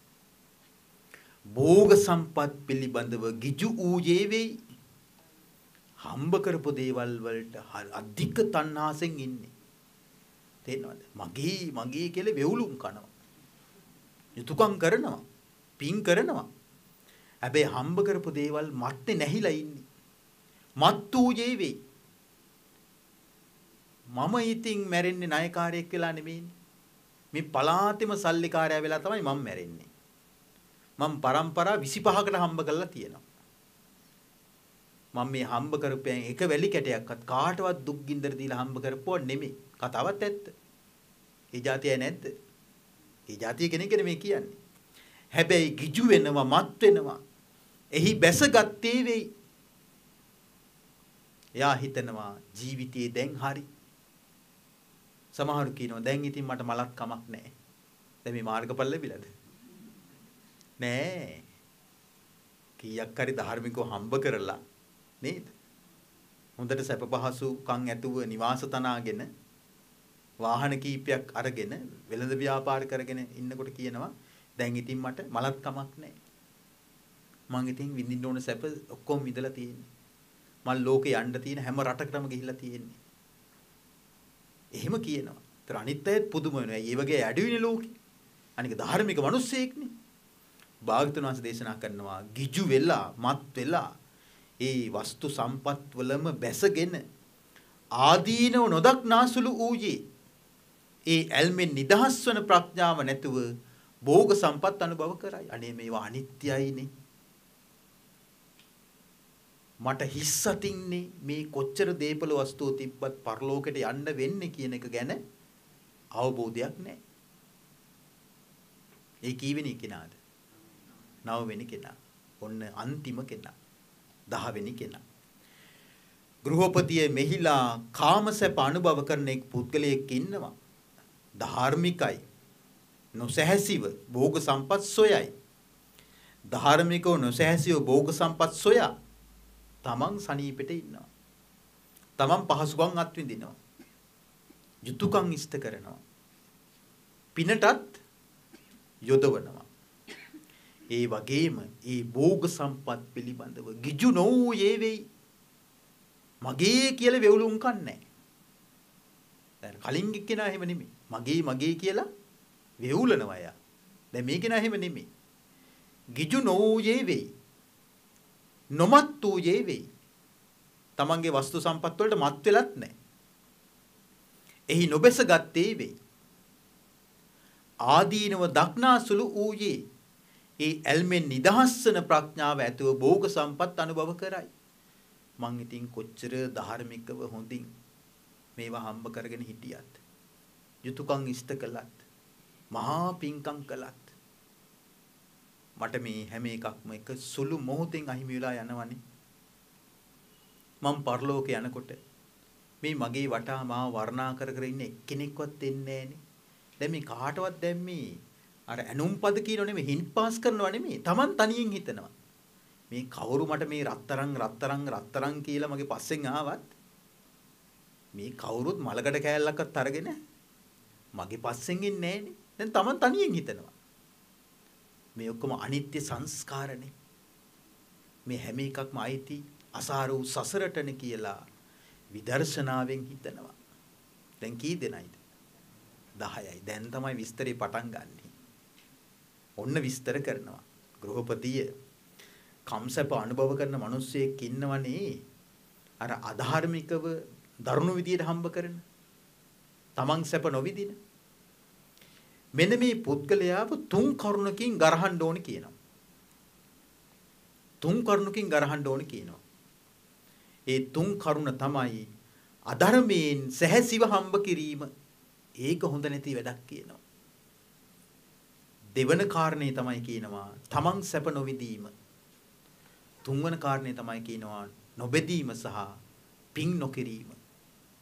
B: භෝග සම්පත් පිළිබඳව ගිජු ඌයේ වෙයි. හම්බ කරපු දේවල් වලට අධික තණ්හාසෙන් ඉන්නේ. තේරෙනවද? මගේ කියලා වෙවුලුම් කනවා. යුතුයකම් කරනවා. පින් කරනවා. හැබැයි හම්බ කරපු දේවල් මත්නේ නැහිලා ඉන්නේ. මත් ඌයේ වෙයි. මම ඉතින් මැරෙන්නේ ණයකාරයෙක් වෙලා නෙමෙයිනේ. මේ පලාතෙම සල්ලිකාරයා වෙලා තමයි මම මැරෙන්නේ. මම පරම්පරා 25කට හම්බ කරලා තියෙනවා. මම මේ හම්බ කරපෑන් එක වැලි කැටයක්වත් කාටවත් දුක් ගින්දර දීලා හම්බ කරපුවා නෙමෙයි. කතාවත් ඇත්ත. ඒ જાතිය නැද්ද? ඒ જાතිය කෙනෙක් නෙමෙයි කියන්නේ. හැබැයි ගිජු වෙනවා, මත් වෙනවා. එහි බැසගත්තේ වෙයි. එයා හිතනවා ජීවිතේ දැන් හරි. සමහරු කියනවා දැන් ඉතින් මට මලක් කමක් නැහැ. දැන් මේ මාර්ගඵල ලැබිලාද? නෑ. කීයක් හරි ධර්මිකව හම්බ කරලා නේද? හොඳට සැප පහසුකම් ඇතුව නිවාස තනාගෙන වාහන කීපයක් අරගෙන වෙළඳ ව්‍යාපාර කරගෙන ඉන්නකොට කියනවා දැන් ඉතින් මට මලක් කමක් නැහැ. මං ඉතින් විඳින්න ඕන සැප ඔක්කොම විඳලා තියෙන්නේ. මල් ලෝකේ යන්න තියෙන හැම රටකටම ගිහිල්ලා තියෙන්නේ. එහෙම කියනවා. ඒතර අනිත් අයත් පුදුම වෙනවා. ඒ වගේ ඇඩුවිනේ ලෝකේ. අනික ධාර්මික මිනිස්සෙක්නේ. භාග්‍යවතුන් වහන්සේ දේශනා කරනවා ගිජු වෙලා මත් වෙලා ඒ වස්තු සම්පත් වලම බැසගෙන ආදීනව නොදක්නාසුළු ඌයේ ඒ ඇල්මෙන් නිදහස් වන ප්‍රඥාව නැතුව භෝග සම්පත් අනුභව කරයි. අනේ මේවා අනිත්‍යයිනේ. මට හිස්සතින්නේ මේ කොච්චර දීපල වස්තුව තිබ්බත් පරලෝකෙට යන්න වෙන්නේ කියන එක ගැන අවබෝධයක් නැහැ. ඒ කීවෙනි කෙනාද? 9 වෙනි කෙනා. ඔන්න අන්තිම කෙනා. 10 වෙනි කෙනා. ගෘහපතිය මෙහිලා කාමසැප අනුභව කරන එක් පුද්ගලයෙක් ඉන්නවා. ධාර්මිකයි. නොසැහැසිව භෝග සම්පත් සොයයි. ධාර්මිකව නොසැහැසිව භෝග සම්පත් සොයා තමන් සනීපෙට ඉන්නවා. තමන් පහසුකම් අත්විඳිනවා. යුතුයකම් ඉෂ්ට කරනවා. පිනටත් යොදවනවා. ඒ වගේම ඒ භෝග සම්පත් පිළිබඳව ගිජු නොවූයේ වෙයි. මගේ කියලා වෙවුලුම් කන්නේ. දැන් කලින් එක්කෙනා එහෙම නෙමෙයි. මගේ කියලා වෙවුලනවා යා. දැන් මේ කෙනා එහෙම නෙමෙයි. ගිජු නොවූයේ වෙයි. නොමත් වූයේ වෙයි. තමන්ගේ වස්තු සම්පත් වලට මත් වෙලත් නැහැ. එහි නොබැස ගත්තේ වෙයි. ආදීනව දක්නාසුළු වූයේ ඒ ඇල්මෙන් නිදහස්සන ප්‍රඥාව ඇතුව භෝග සම්පත් අනුභව කරයි. මං ඉතින් කොච්චර ධාර්මිකව හොඳින් මේවා හම්බ කරගෙන හිටියත් යුතුයකම් ඉෂ්ට කළත් මහා පිංකම් කළත් මට මේ හැම එකක්ම එක සුළු මොහොතෙන් අහිමි වෙලා යනවනේ. මම පරලෝකේ යනකොට මේ මගේ වටා මාව වර්ණා කර කර ඉන්න එක්කෙනෙක්වත් එන්නේ නැහනේ. දැන් මේ කාටවත් දැන් මේ අර ඇනුම්පද කියනෝ නෙමෙයි හින් පාස් කරනවා නෙමෙයි. Taman තනියෙන් හිතනවා. මේ කවුරු මට මේ රත්තරන් කියලා මගේ පස්සෙන් ආවත් මේ කවුරුත් මලකඩ කෑල්ලක්වත් අරගෙන මගේ පස්සෙන් ඉන්නේ නැහනේ. දැන් Taman තනියෙන් හිතනවා. මේ ඔක්කොම අනිත්‍ය සංස්කාරනේ. මේ හැම එකක්ම අයිති අසාර වූ සසරටනේ කියලා විදර්ශනාවෙන් හිතනවා. දැන් කී දෙනයිද? 10යි. දැන් තමයි විස්තරේ පටන් ගන්නෙ. ඔන්න විස්තර කරනවා. ගෘහපතිය කම්සප අනුභව කරන මිනිස්සෙක් ඉන්නවනේ. අර අධාර්මිකව දරුණු විදියට හම්බ කරන. තමන් සැප නොවිදින. මෙන්න මේ පුද්ගලයාව 3 කරුණකින් ගරහන්න ඕනේ කියනවා. 3 කරුණකින් ගරහන්න ඕනේ කියනවා. ඒ 3 කරුණ තමයි අධර්මයෙන් සැහැසිව හම්බ කිරීම. ඒක හොඳ නැති වැඩක් කියනවා. දෙවන කාරණේ තමයි කියනවා තමන් සැප නොවිදීම. තුන්වන කාරණේ තමයි කියනවා නොබෙදීම සහ පින් නොකිරීම.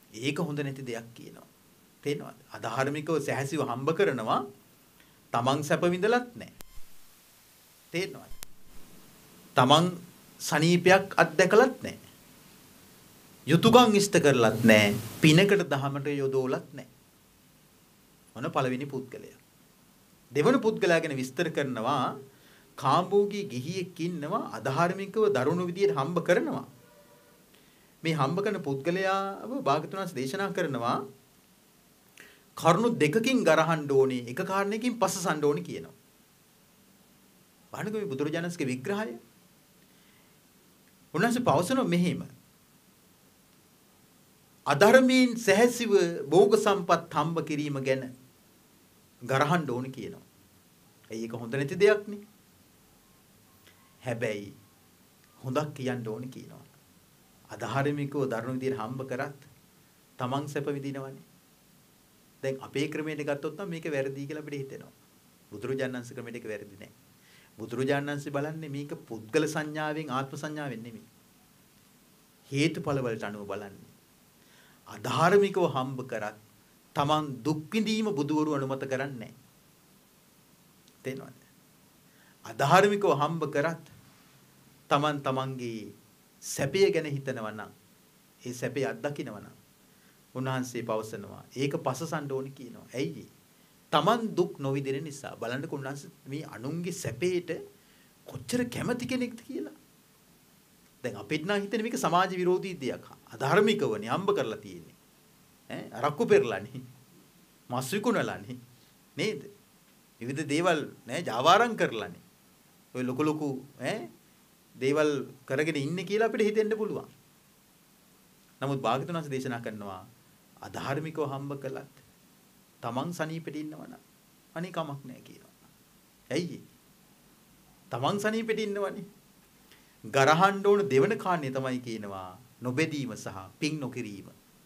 B: ඒක හොඳ නැති දෙයක් කියනවා. තේනවද? අධාර්මිකව සැහැසිව හම්බ කරනවා තමන් සැප විඳලත් නැහැ. තේනවද? තමන් සනීපයක් අත්දැකලත් නැහැ. යුතුයකම් ඉෂ්ට කරලත් නැහැ. පිනකට දහමට යොදවලත් නැහැ. මොන පළවෙනි පුද්ගලයා. දෙවන පුද්ගලයා ගැන විස්තර කරනවා කාම්භෝගී ගිහියෙක් ඉන්නවා අධාර්මිකව දරුණු විදියට හම්බ කරනවා. මේ හම්බ කරන පුද්ගලයාව භාග්‍යවතුන් වහන්සේ දේශනා කරනවා කරුණු දෙකකින් ගරහන්න ඕනේ එක කාරණයකින් පස්සසන්න ඕනේ කියනවා. බලන්නකෝ මේ බුදුරජාණන්සේගේ විග්‍රහය. උන්වහන්සේ පවසන මෙහෙම අධර්මයෙන් සැහැසිව භෝග සම්පත් හම්බ කිරීම ගැන ගරහන්න ඕනේ කියනවා. ඒක හොඳ නැති දෙයක් නේ. හැබැයි හොඳක් කියන්න ඕනේ කියනවා. අධාර්මිකව දරුණු විදියට හම්බ කරත් තමන් සැප විඳිනවනේ. දැන් අපේ ක්‍රමයට ගත්තොත් නම් මේක වැරදි කියලා අපිට හිතෙනවා. බුදුරජාණන් වහන්සේ ක්‍රමයට ඒක වැරදි නෑ. බුදුරජාණන් වහන්සේ බලන්නේ මේක පුද්ගල සංඥාවෙන් ආත්ම සංඥාවෙන් නෙමෙයි. හේතුඵල වලට අනුව බලන්නේ. අධාර්මිකව හම්බ කරත් තමන් දුක් විඳීම බුදුවරු අනුමත කරන්නේ නෑ. තේනවද? අධාර්මිකව හම්බ කරත් තමන් තමන්ගේ සැපය ගැන හිතනවා නම් ඒ සැපේ අත්දකින්නවා නම් උන්වහන්සේ පවසනවා ඒක පසසන්න ඕනි කියනවා. ඇයි? තමන් දුක් නොවිදින නිසා. බලන්නකො උන්වහන්සේ මේ අනුන්ගේ සැපේට කොච්චර කැමති කෙනෙක්ද කියලා. දැන් අපිට නම් හිතෙන මේක සමාජ විරෝධී දෙයක්. අධාර්මිකවනේ හම්බ කරලා තියෙන්නේ. අරක්කු පෙරලානේ. මස් විකුණලානේ. නේද? විවිධ දේවල් නෑ ජාවාරම් කරලානේ. ඔය ලොකු ලොකු දේවල් කරගෙන ඉන්නේ කියලා අපිට හිතෙන්න පුළුවන්. නමුත් භාග්‍යවතුන් වහන්සේ දේශනා කරනවා අධාර්මිකව හම්බ කළත් තමන් සනීපෙට ඉන්නවනම් අනේ කමක් නැහැ කියනවා. ඇයි? තමන් සනීපෙට ඉන්නවනේ. ගරහන්න ඕන දෙවන කාරණේ තමයි කියනවා නොබෙදීම සහ පිං නොකිරීම.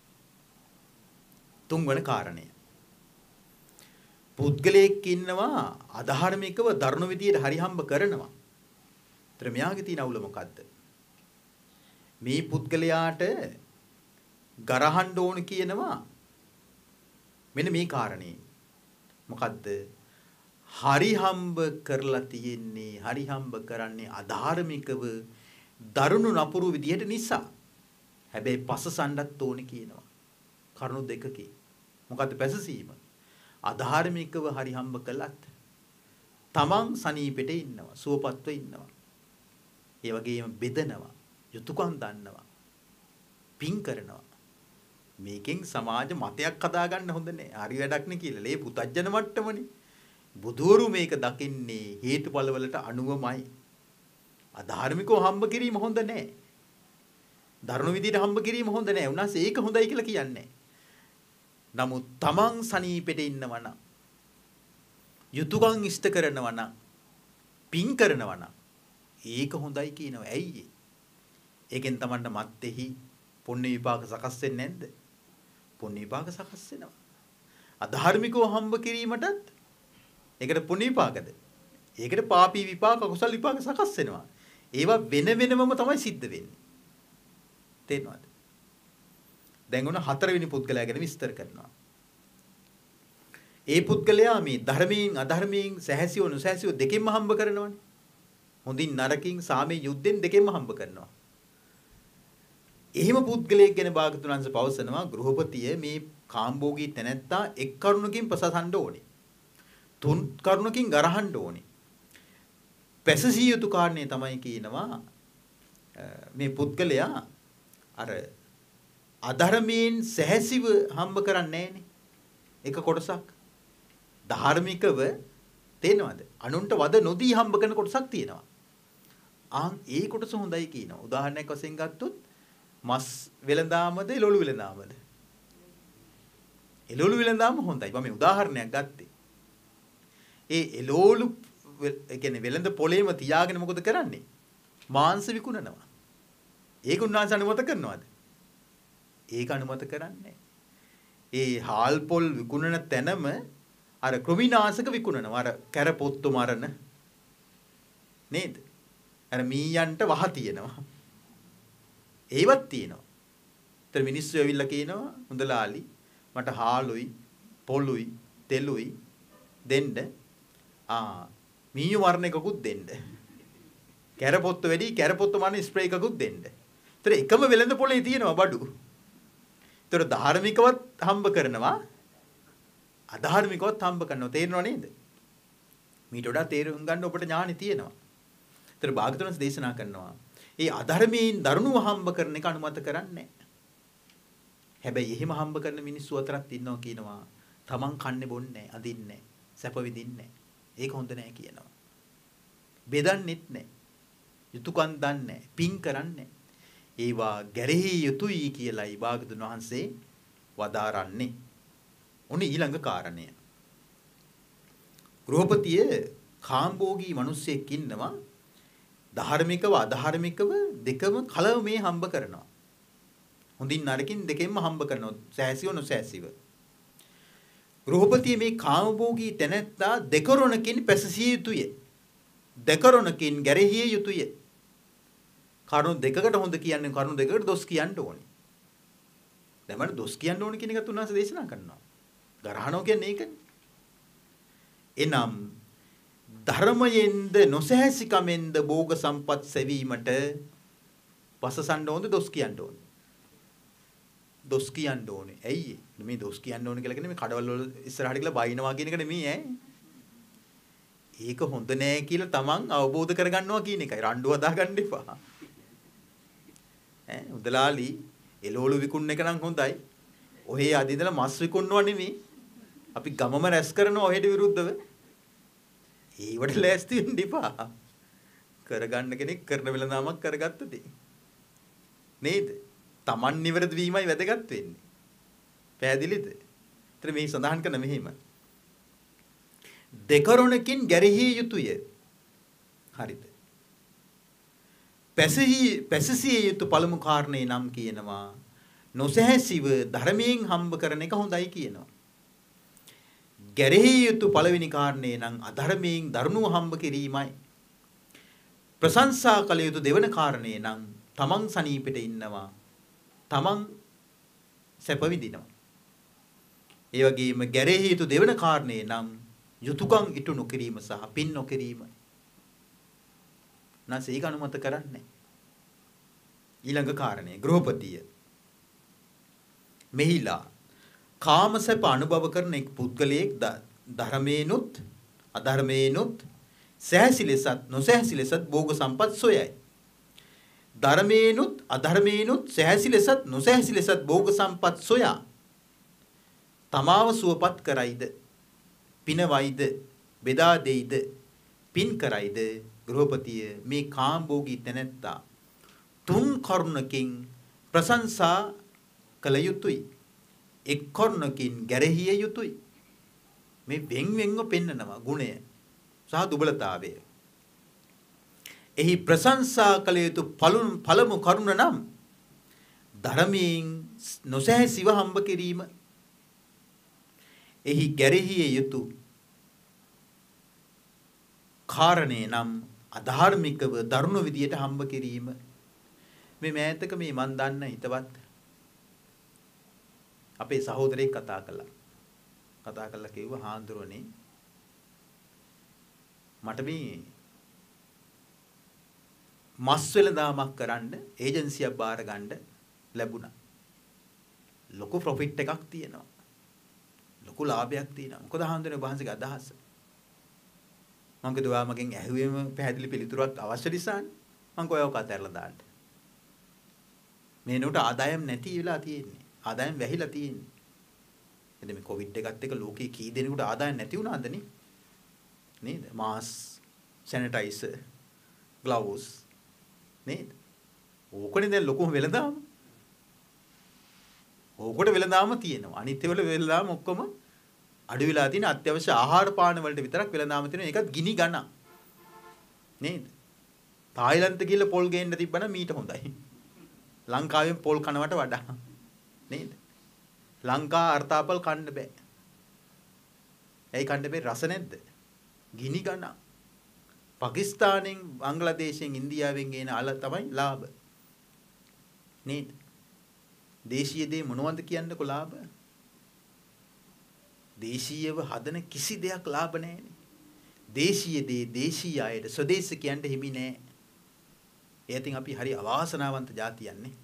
B: තුන්වන කාරණය. පුද්ගලයෙක් ඉන්නවා අධාර්මිකව දරුණු විදියට හරි හම්බ කරනවා. ඒතර මෙයාගේ තියෙන අවුල මොකද්ද? මේ පුද්ගලයාට ගරහන්න ඕන කියනවා මෙන්න මේ කාරණේ. මොකද්ද? හරි හම්බ කරලා තියෙන්නේ හරි හම්බ කරන්නේ අධාර්මිකව දරුණු නපුරු විදියට නිසා. හැබැයි පසසන්නත් ඕනේ කියනවා. කරුණු දෙකකේ. මොකද්ද පැසසීම? අධාර්මිකව හරි හම්බ කළත් තමන් සනීපෙට ඉන්නවා, සුවපත්ව ඉන්නවා. ඒ වගේම බෙදනවා, යුතුයකම් දන්නවා, පින් කරනවා. මේකෙන් සමාජ මතයක් හදාගන්න හොඳ නෑ. හරි වැඩක් නේ කියලා. මේ පුතජන මට්ටමනේ. බුදුවරු මේක දකින්නේ හේතුඵල වලට අනුවමයි. අධාර්මිකව හම්බ කිරීම හොඳ නෑ. දරුණු විදිහට හම්බ කිරීම හොඳ නෑ. උනාසේ ඒක හොඳයි කියලා කියන්නේ. නමුත් තමන් සනීපෙට ඉන්නවා නම් යුතුයකම් ඉෂ්ට කරනවා නම් පින් කරනවා නම් ඒක හොඳයි කියනවා. ඇයි? ඒකෙන් තමන්ට මත්තේහි පුණ්‍ය විපාක සකස් වෙන්නේ නැද්ද? පුණ්‍ය විපාක සකස් වෙනවා. අධාර්මිකව හම්බ කිරීමටත් ඒකට පුණ්‍ය විපාකද? ඒකට පාපී විපාක කුසල විපාක සකස් වෙනවා. ඒවා වෙන වෙනමම තමයි සිද්ධ වෙන්නේ. තේරෙනවද? දැන් උන හතරවෙනි පුද්ගලයා ගැන විස්තර කරනවා. ඒ පුද්ගලයා මේ ධර්මයෙන් අධර්මයෙන් සැහැසිව නොසැහැසිව දෙකෙන්ම හම්බ කරනවානේ. හොඳින් නරකින් සාමයේ යුද්ධෙන් දෙකෙන්ම හම්බ කරනවා. එහෙම පුද්ගලයෙක් ගැන භාගතුන් වහන්සේ පවසනවා ගෘහපතිය මේ කාම්භෝගී තැනැත්තා එක් කරුණකින් ප්‍රසසන්න ඕනේ. තුන් කරුණකින් ගරහන්න ඕනේ. පැසසිය යුතු කාරණේ තමයි කියනවා මේ පුද්ගලයා අර අධර්මයෙන් සැහැසිව හම්බ කරන්නේ නැහනේ. එක කොටසක් ධාර්මිකව තේනවද? අනුන්ට වද නොදී හම්බ කරන කොටසක් තියෙනවා. ඒ කොටස හොඳයි කියනවා. උදාහරණයක් වශයෙන් ගත්තොත් මස් වෙලඳාමද එළවලු වෙලඳාමද? එළවලු වෙලඳාම හොඳයි. මම මේ උදාහරණයක් ගත්තේ. ඒ එළවලු ඒ කියන්නේ වෙලඳ පොලේම තියාගෙන මොකද කරන්නේ? මාංශ විකුණනවා. ඒක උන්වහන්සේ අනුමත කරනවද? ඒක අනුමත කරන්නේ. ඒ හාල් පොල් විකුණන තැනම අර කෘමිනාශක විකුණනවා. අර කැරපොත්තු මරණ නේද? අර මීයන්ට වහ තියෙනවා. ඒවත් තියෙනවා. ඒතර මිනිස්සු ඇවිල්ලා කියනවා හොඳලාලි මට හාලුයි පොළුයි තෙලුයි දෙන්න. මීයු වර්ණ එකකුත් දෙන්න. කැරපොත්ත වැඩි කැරපොත්ත මාන ස්ප්‍රේ එකකුත් දෙන්න. ඒතර එකම වෙළඳ පොලේ තියෙනවා බඩු. ඒතර ධාර්මිකවත් හම්බ කරනවා අධාර්මිකවත් හම්බ කරනවා. තේරෙනව නේද? මීට වඩා තේරුම් ගන්න ඔබට ඥානෙ තියෙනවා. ඒතර භාගතුන්ස් දේශනා කරනවා. ඒ අධර්මයෙන් දරුණුව හම්බ කරන එක අනුමත කරන්නේ නැහැ. හැබැයි එහෙම හම්බ කරන මිනිස්සු අතරක් ඉන්නවා කියනවා. තමන් කන්නේ බොන්නේ නැහැ, අදින්නේ නැහැ, සැප විඳින්නේ නැහැ. ඒක හොඳ නැහැ කියනවා. බෙදන්නෙත් නැහැ. යුතුයකම් දන්නේ නැහැ, පින් කරන්නේ නැහැ. ඒවා ගැරෙහි යුතුයි කියලායි භාගතුන් වහන්සේ වදාරන්නේ. ඔන්න ඊළඟ කාරණය. ගෘහපතිය කාම්භෝගී මිනිස්සෙක් ඉන්නවා. ධාර්මිකව අධාර්මිකව දෙකම කලව මේ හම්බ කරනවා. හොඳින් නරකින් දෙකෙන්ම හම්බ කරනවා. සෑසිව නොසෑසිව. ගෘහපතිය මේ කාමභෝගී තැනැත්තා දෙකරොණකින් පැසසිය යුතුය. දෙකරොණකින් ගැරෙහිය යුතුය. කරුණු දෙකකට හොඳ කියන්නේ කරුණු දෙකකට දොස් කියන්න ඕනේ. දැන් මට දොස් කියන්න ඕනේ කියන එකත් උන්වහන්සේ දේශනා කරනවා. ගරහණෝ කියන්නේ ඒකනේ. එනම් ධර්මයෙන්ද නොසැහැසිකමෙන්ද භෝග සම්පත් සෙවීමට වසසන්න ඕනද දොස් කියන්න ඕනේ. දොස් කියන්න ඕනේ. ඇයි මේ දොස් කියන්න ඕනේ කියලා කියන්නේ මේ කඩවල වල ඉස්සරහට කියලා බයිනවා කියන එක නෙමෙයි ඈ. ඒක හොඳ නෑ කියලා තමන් අවබෝධ කරගන්නවා කියන එකයි. රණ්ඩු හදාගන්න එපා. උදලාලි එළවලු විකුණන එක නම් හොඳයි. ඔහේ අදින්දලා මස් විකුණනවා නෙමෙයි. අපි ගමම රැස් කරනවා ඔහෙට විරුද්ධව. ඒවට ලෑස්ති වෙන්න එපා. කරගන්න කෙනෙක් කරන වෙලඳාමක් කරගත්තද නේද? Taman නිවැරදි වීමයි වැදගත් වෙන්නේ. පැහැදිලිද? ඒතර මේ සඳහන් කරන මෙහිම දෙකරොණකින් ගැරෙහිය යුතුය. හරිද? පැසසිය යුතු පළමු කාරණේ නම් කියනවා නොසැහැසිව ධර්මයෙන් හම්බ කරන එක හොඳයි කියනවා. ගැරෙහිය යුතු පළවෙනි කාරණේ නම් අධර්මයෙන් දරුණුව හම්බ කිරීමයි. ප්‍රශංසා කළ යුතු දෙවන කාරණේ නම් තමන් සනීපෙට ඉන්නවා. තමන් සැප විඳිනවා. ඒ වගේම ගැරෙහිය යුතු දෙවන කාරණේ නම් යුතුයකම් ඉටු නොකිරීම සහ පින් නොකිරීම. නැස ඒක අනුමත කරන්නේ. ඊළඟ කාරණේ ගෘහපතිය. මෙහිලා කාමසැප අනුභව කරන එක් පුද්ගලයෙක් ධර්මේනුත් අධර්මේනුත් සැහැසි ලෙසත් නොසැහැසි ලෙසත් භෝග සම්පත් සොයයි. ධර්මේනුත් අධර්මේනුත් සැහැසි ලෙසත් නොසැහැසි ලෙසත් භෝග සම්පත් සොයා තමාව සුවපත් කරයිද පිනවයිද බෙදා දෙයිද පින් කරයිද ගෘහපතිය මේ කාම්භෝගී තැනැත්තා තුන් කරුණකින් ප්‍රශංසා කළ යුතුයි. එක් කරුණකින් ගැරහිය යුතුයි. මේ වෙන්වෙන්ව පෙන්නනවා ගුණය සහ දුබලතාවය. එහි ප්‍රශංසා කළ යුතු පළමු කරුණ නම් ධර්මයෙන් නොසැහැසිව හම්බ කිරීම. එහි ගැරහිය යුතු කාරණේ නම් අධාර්මිකව දරුණු විදියට හම්බ කිරීම. මේ මෑතක මේ මන් දන්න හිතවත් අපේ සහෝදරයෙක් කතා කළා කිව්වා හාන්දුරනේ මට මේ මස් වෙළඳාමක් කරන්න ඒජන්සියක් බාර ගන්න ලැබුණා. ලොකු ප්‍රොෆිට් එකක් තියෙනවා. ලොකු ලාභයක් තියෙනවා. මොකද හාන්දුරනේ වහන්සේගේ අදහස. මම කිව්වා මගෙන් ඇහුවෙම පැහැදිලි පිළිතුරක් අවශ්‍ය නිසානේ. මම කොයව කතරලා දාන්න. මේ නෝට ආදායම් නැති වෙලා තියෙන්නේ. ආදායම් වැහිලා තියෙන්නේ. එතෙ මේ කොවිඩ් එකත් එක්ක ලෝකේ කී දෙනෙකුට ආදායම් නැති වුණාද නේද? මාස්, සැනිටයිසර්, ග්ලව්ස් නේද? ඕකනේ දැන් ලොකුම වෙළඳාම. ඕකට වෙළඳාම තියෙනවා. අනිත් ඒවල වෙළඳාම ඔක්කොම අඩු වෙලා තියෙන අත්‍යවශ්‍ය ආහාර පාන වලට විතරක් වෙළඳාම තියෙනවා. ඒකත් ගිනි ගණන්. නේද? තායිලන්ත ගිහලා පොල් ගේන්න තිබ්බනම් මීට හොඳයි. ලංකාවෙන් පොල් කනවට වඩා නේද? ලංකා අර්තාපල් කන්න බෑ. ඇයි කන්න බෑ? රස නැද්ද? ගිනි ගණන්. පාකිස්තානෙන්, බංග්ලාදේශයෙන්, ඉන්දියාවෙන් ගේන අල තමයි ලාභ. නේද? දේශීය දේ මොනවද කියන්නකො ලාභ? දේශීයව හදන කිසි දෙයක් ලාභ නැහැනේ. දේශීය දේ දේශීය අයට ස්වදේශිකයන්ට හිමි නෑ. ඒ ඉතින් අපි හරි අවාසනාවන්ත ජාතියන්නේ.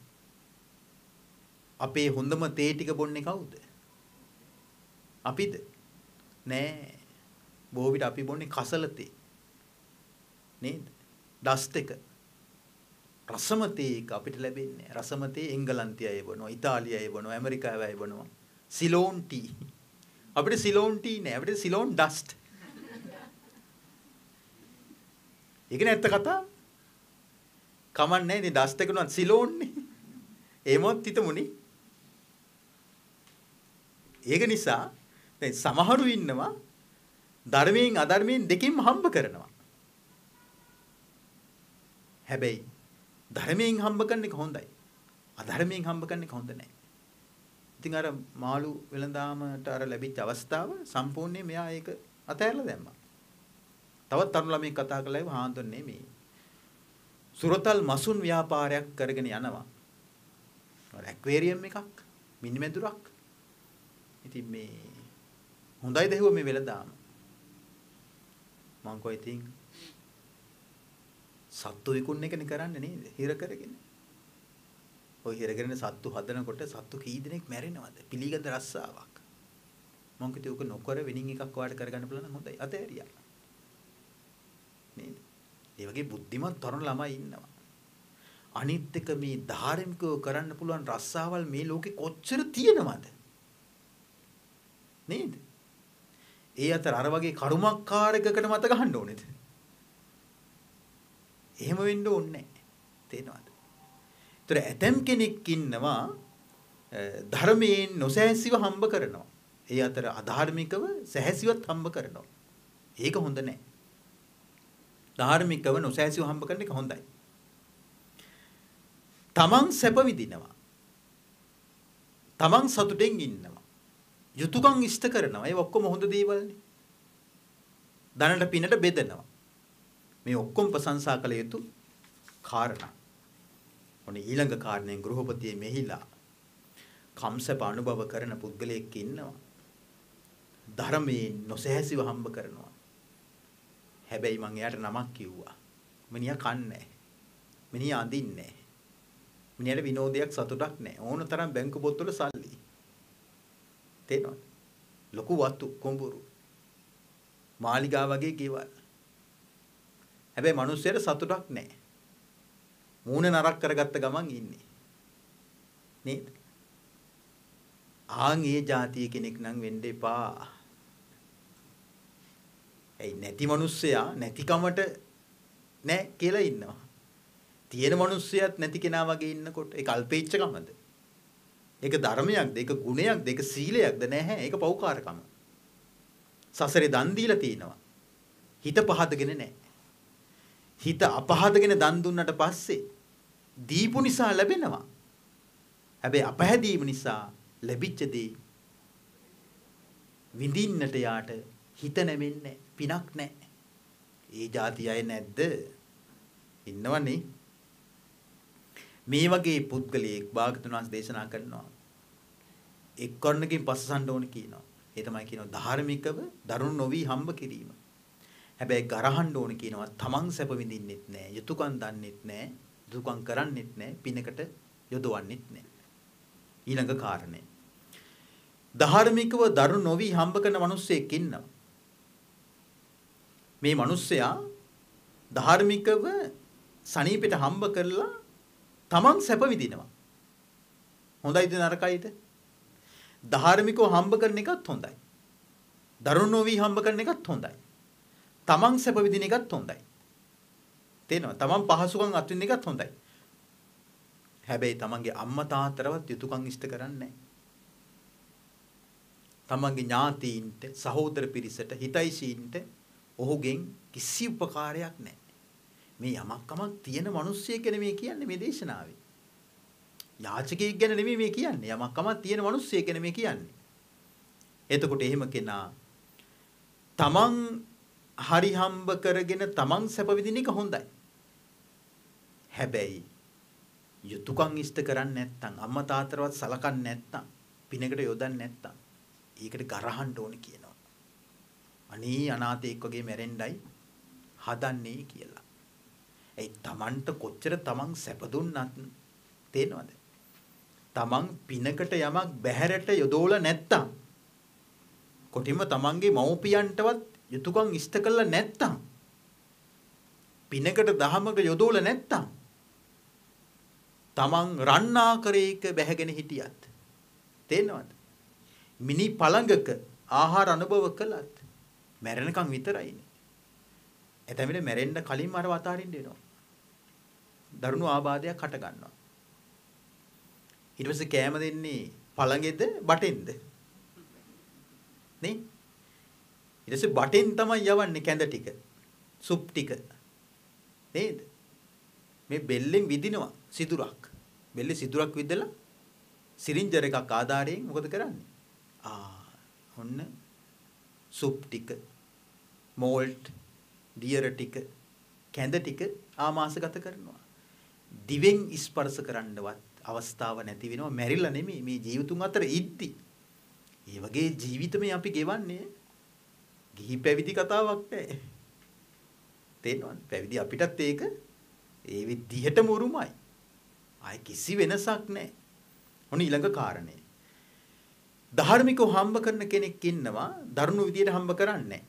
B: අපේ හොඳම තේ ටික බොන්නේ කවුද? අපිද? නෑ. බොහෝ විට අපි බොන්නේ කසල තේ. නේද? ඩස්ට් එක. රසම තේ එක අපිට ලැබෙන්නේ. රසම තේ එංගලන්තයේ අය බොනවා, ඉතාලියේ අය බොනවා, ඇමරිකාවේ අය බොනවා. Ceylon tea. අපිට සිලෝන් ටී නෑ. අපිට සිලෝන් ඩස්ට්. ඒක නැත්ත කතා. කමන්නේ ඉතින් ඩස්ට් එක නුවත් සිලෝන්නේ. ඒමොත් හිතමුනේ. ඒක නිසා දැන් සමහරු ඉන්නවා ධර්මයෙන් අධර්මයෙන් දෙකෙන්ම හම්බ කරනවා. හැබැයි ධර්මයෙන් හම්බ කරන එක හොඳයි. අධර්මයෙන් හම්බ කරන එක හොඳ නැහැ. ඉතින් අර මාළු වෙළඳාමට අර ලැබිච්ච අවස්ථාව සම්පූර්ණයෙන් මෙයා ඒක අතහැරලා දැම්මා. තවත් තරුණ ළමයෙක් කතා කළා ඒ හාන්දුන්නේ මේ සුරතල් මසුන් ව්‍යාපාරයක් කරගෙන යනවා. අර ඇක්වේරියම් එකක්, මිනිමැදුරක්. ඉතින් මේ හොඳයිද හෙව්ව මේ වෙළඳාම. මං කොයි ඉතින් සත්තු විකුණන එකනේ කරන්නේ නේද? හිර කරගෙන. ඔය හිර කරගෙන සත්තු හදනකොට සත්තු කී දෙනෙක් මැරෙනවද? පිළිගඳ රස්සාවක්. මං කිව්වේ ඔක නොකර වෙනින් එකක් ඔයාලට කරගන්න පුළුවන් නම් හොඳයි. අතෑරියා. නේද? ඒ වගේ බුද්ධිමත් තරුණ ළමයි ඉන්නවා. අනිත් එක මේ ධාර්මිකව කරන්න පුළුවන් රස්සාවල් මේ ලෝකේ කොච්චර තියෙනවද? නේද? ඒ අතර අර වගේ කරුමක්කාරකකට මත ගහන්න ඕනේද? එහෙම වෙන්න ඕනේ නැහැ. තේනවද? ඒතර ඇතම් කෙනෙක් ඉන්නවා ධර්මයෙන් නොසැහැසිව හම්බ කරනවා. ඒ අතර අධාර්මිකව සැහැසිවත් හම්බ කරනවා. ඒක හොඳ නැහැ. ධාර්මිකව නොසැහැසිව හම්බ කරන එක හොඳයි. තමන් සැප විඳිනවා. තමන් සතුටෙන් ඉන්නවා. යුතුයකම් ඉෂ්ට කරනවා. ඒ ඔක්කොම හොඳ දේවල්නේ. ධනට පිනට බෙදනවා. මේ ඔක්කොම ප්‍රශංසා කළ යුතු කාරණා. ඔනේ ඊළඟ කාරණයෙන් ගෘහපතියේ මෙහිලා කම්සප අනුභව කරන පුද්ගලයෙක් ඉන්නවා. ධර්මයෙන් නොසැහැසිව හම්බ කරනවා. හැබැයි මං එයාට නමක් කිව්වා. මිනිහා කන්නේ. මිනිහා අඳින්නේ. මිනිහට විනෝදයක් සතුටක් නැහැ. ඕන තරම් බැංකු පොත්වල සල්ලි. තේනවද? ලොකු වතු කොඹුරු. මාලිගා වගේ ගෙවල්. හැබැයි මිනිස්සුන්ට සතුටක් නැහැ. මූණ නරක් කරගත්ත ගමන් ඉන්නේ. නේද? ආන් ඒ જાතිය කෙනෙක් නම් වෙන්න එපා. ඒ නැති මිනිස්සයා නැතිකමට නැහැ කියලා ඉන්නවා. තියෙන මිනිස්සයත් නැති කෙනා වගේ ඉන්නකොට ඒක අල්පේච්ඡකමද? ඒක ධර්මයක්ද? ඒක ගුණයක්ද? ඒක සීලයක්ද? නැහැ. ඒක පෞකාරකම. සසරේ දන් දීලා තිනවා. හිත පහදගෙන නැහැ. හිත අපහදගෙන දන් දුන්නට පස්සේ දීපු නිසා ලැබෙනවා. හැබැයි අපහැදීම නිසා ලැබිච්ච දේ විඳින්නට යාට හිත නැමෙන්නේ පිනක් නැහැ. ඒ જાති අය නැද්ද? ඉන්නවනේ. මේ වගේ පුද්ගලයෙක් භාගතුන් වහන්සේ දේශනා කරනවා. එක් කර්ණකින් පස්සසන්න ඕන කියනවා. ඒ තමයි කියනවා ධාර්මිකව දරුණු නොවි හම්බ කිරීම. හැබැයි ගරහන්න ඕන කියනවා තමන් සැප විඳින්නෙත් නැහැ, යුතුයකම් දන්නෙත් නැහැ, යුතුයකම් කරන්නෙත් නැහැ, පිනකට යොදවන්නෙත් නැහැ. ඊළඟ කාරණේ. ධාර්මිකව දරුණු නොවි හම්බ කරන මිනිස්සෙක් ඉන්නවා. මේ මිනිස්සයා ධාර්මිකව සනීපෙට හම්බ කරලා තමන් සැප විඳිනවා. හොඳයිද නරකයිද? ධාර්මිකව හම්බ කරන එකත් හොඳයි. දරුණු නොවි හම්බ කරන එකත් හොඳයි. තමන් සැප විඳින එකත් හොඳයි. තේනවා? තමන් පහසුකම් අත්විඳින එකත් හොඳයි. හැබැයි තමන්ගේ අම්මා තාත්තටවත් යුතුයකම් ඉෂ්ට කරන්නේ නැහැ. තමන්ගේ ඥාතීන්ට, සහෝදර පිරිසට, හිතයිසීන්ට ඔහුගෙන් කිසි උපකාරයක් නැහැ. මේ යමක් කමක් තියෙන මිනිස්සෙක් ගැන මේ කියන්නේ මේ දේශනාවේ. යාචකයෙක් ගැන නෙමෙයි මේ කියන්නේ. යමක් කමක් තියෙන මිනිස්සෙක් ගැන මේ කියන්නේ. එතකොට එහෙම කෙනා තමන් හරි හම්බ කරගෙන තමන් සැප විඳින එක හොඳයි. හැබැයි යුතුයකම් ඉෂ්ට කරන්නේ නැත්නම් අම්මා තාත්තටවත් සලකන්නේ නැත්නම් පිනකට යොදන්නේ නැත්නම් ඒකට ගරහන්න ඕනේ කියනවා. අනේ අනාථයෙක් වගේ මැරෙන්නයි හදන්නේ කියලා. ඒ තමන්ට කොච්චර තමන් සැප දුන්නත් තේනවද? තමන් පිනකට යමක් බැහැරට යොදවලා නැත්තම් කොටිම තමන්ගේ මව්පියන්ටවත් යුතුයකම් ඉෂ්ට කළා නැත්තම් පිනකට දහමක යොදවලා නැත්තම් තමන් රන්නාකරයක බැහැගෙන හිටියත් තේනවද? මිනි පළඟක ආහාර අනුභව කළත් මැරෙනකන් විතරයිනේ. එතැමිට මැරෙන්න කලින් අර වතාරින්න එනවා. දරුණු ආබාධයක් හට ගන්නවා. ඊට පස්සේ කෑම දෙන්නේ පළඟෙද බටෙන්ද? නේ? ඊට පස්සේ බටෙන් තමයි යවන්නේ කැඳ ටික, සුප් ටික. නේද? මේ බෙල්ලෙන් විදිනවා සිදුරක්. බෙල්ලේ සිදුරක් විදලා සිරින්ජර් එකක් ආධාරයෙන් මොකද කරන්නේ? ඔන්න සුප් ටික, මෝල්ට්, දියර ටික, කැඳ ටික ආමාශගත කරනවා. දිවෙන් ස්පර්ශ කරන්නවත් අවස්ථාව නැති වෙනවා. මැරිලා නෙමෙයි මේ ජීවිතුන් අතර ඉද්දි. ඒ වගේ ජීවිතමේ අපි ගෙවන්නේ ගිහි පැවිදි කතාවක් නෑ. තේරෙනවද? පැවිදි අපිටත් ඒක ඒ විදිහටම උරුමයි. ආයි කිසි වෙනසක් නෑ. ඔන්න ඊළඟ කාරණේ. ධාර්මිකව හම්බ කරන කෙනෙක් ඉන්නවා දරුණු විදියට හම්බ කරන්නේ.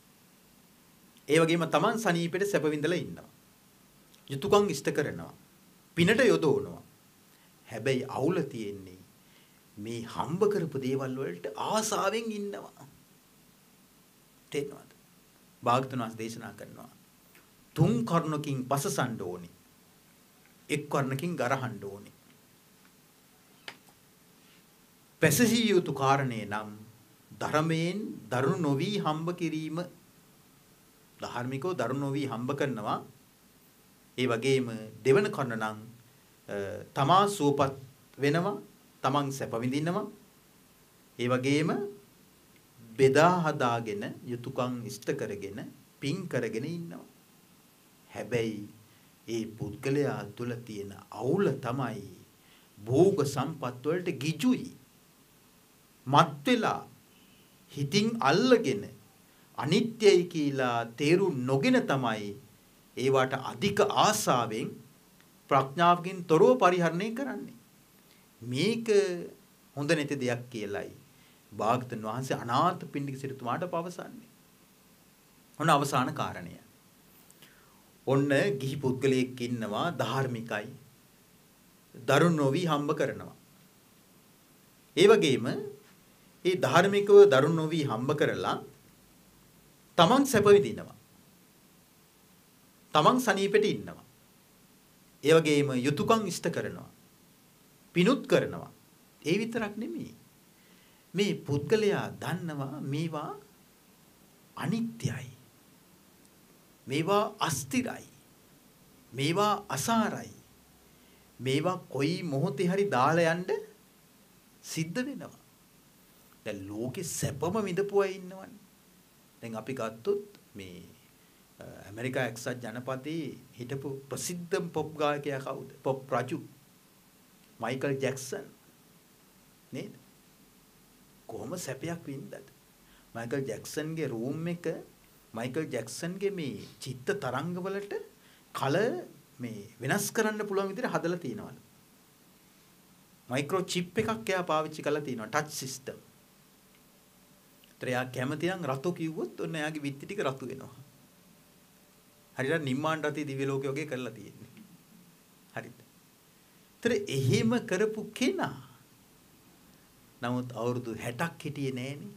B: ඒ වගේම Taman සනීපෙට සැප විඳලා ඉන්නවා. යුතුයකම් ඉෂ්ට කරනවා. පිනට යොදවනවා. හැබැයි අවුල තියෙන්නේ මේ හම්බ කරපු දේවල් වලට ආසාවෙන් ඉන්නවා. තේරෙනවද? භාගතුන් වහන්සේ දේශනා කරනවා. තුන් කරුණකින් පසසන්න ඕනි. එක් කරුණකින් ගරහන්න ඕනි. පැසසිය යුතු කාරණේ නම් ධර්මයෙන් දරුණු නොවි හම්බ කිරීම. ධාර්මිකව දරුණු නොවි හම්බ කරනවා. ඒ වගේම දෙවන කරුණ නම් තමා සුවපත් වෙනවා, තමන් සැප විඳිනවා. ඒ වගේම බෙදා හදාගෙන යුතුයකම් ඉෂ්ට කරගෙන පින් කරගෙන ඉන්නවා. හැබැයි ඒ පුද්ගලයා තුළ තියෙන අවුල තමයි භෝග සම්පත් වලට ගිජුයි. මත් වෙලා හිතින් අල්ලගෙන අනිත්‍යයි කියලා තේරු නොගෙන තමයි ඒවට අධික ආසාවෙන් ප්‍රඥාවකින් තොරව පරිහරණය කරන්නේ. මේක හොඳ නැති දෙයක් කියලයි භාගතුන් වහන්සේ අනාථපිණ්ඩික සිටුතුමාට පවසන්නේ. ඔන්න අවසාන කාරණය. ඔන්න ගිහි පුද්ගලයෙක් ඉන්නවා ධාර්මිකයි. දරුණු නොවි හම්බ කරනවා. ඒ වගේම ඒ ධාර්මිකව දරුණු නොවි හම්බ කරලා තමන් සැප විඳිනවා. තමන් සනීපෙට ඉන්නවා. ඒ වගේම යුතුයකම් ඉෂ්ට කරනවා. පිනුත් කරනවා. ඒ විතරක් නෙමෙයි. මේ පුද්ගලයා දන්නවා මේවා අනිත්‍යයි. මේවා අස්තිරයි. මේවා අසාරයි. මේවා කොයි මොහොතේ හරි දාලා යන්න සිද්ධ වෙනවා. දැන් ලෝකෙ සැපම විඳපු අය ඉන්නවනේ. දැන් අපි ගත්තොත් මේ ඇමරිකා එක්සත් ජනපදයේ හිටපු ප්‍රසිද්ධ පොප් ගායකයා කවුද? පොප් රජු මයිකල් ජැක්සන් නේද? කොහොම සැපයක් වින්දද? මයිකල් ජැක්සන්ගේ රූම් එක මයිකල් ජැක්සන්ගේ මේ චිත්ත තරංගවලට කල මේ වෙනස් කරන්න පුළුවන් විදිහට හදලා තියෙනවලු. මයික්‍රෝ චිප් එකක් එයා පාවිච්චි කරලා තියෙනවා ටච් සිස්ටම්. ත්‍රියා කැමති නම් රතු කිව්වොත් ඔන්න එයාගේ විත්ති ටික රතු වෙනවා. හරියට නිම්මාන් රතේ දිව්‍ය ලෝකේ වගේ කරලා තියෙන්නේ. හරිද? ඒතර එහෙම කරපු කෙනා නමුත් අවුරුදු 60ක් හිටියේ නෑනේ.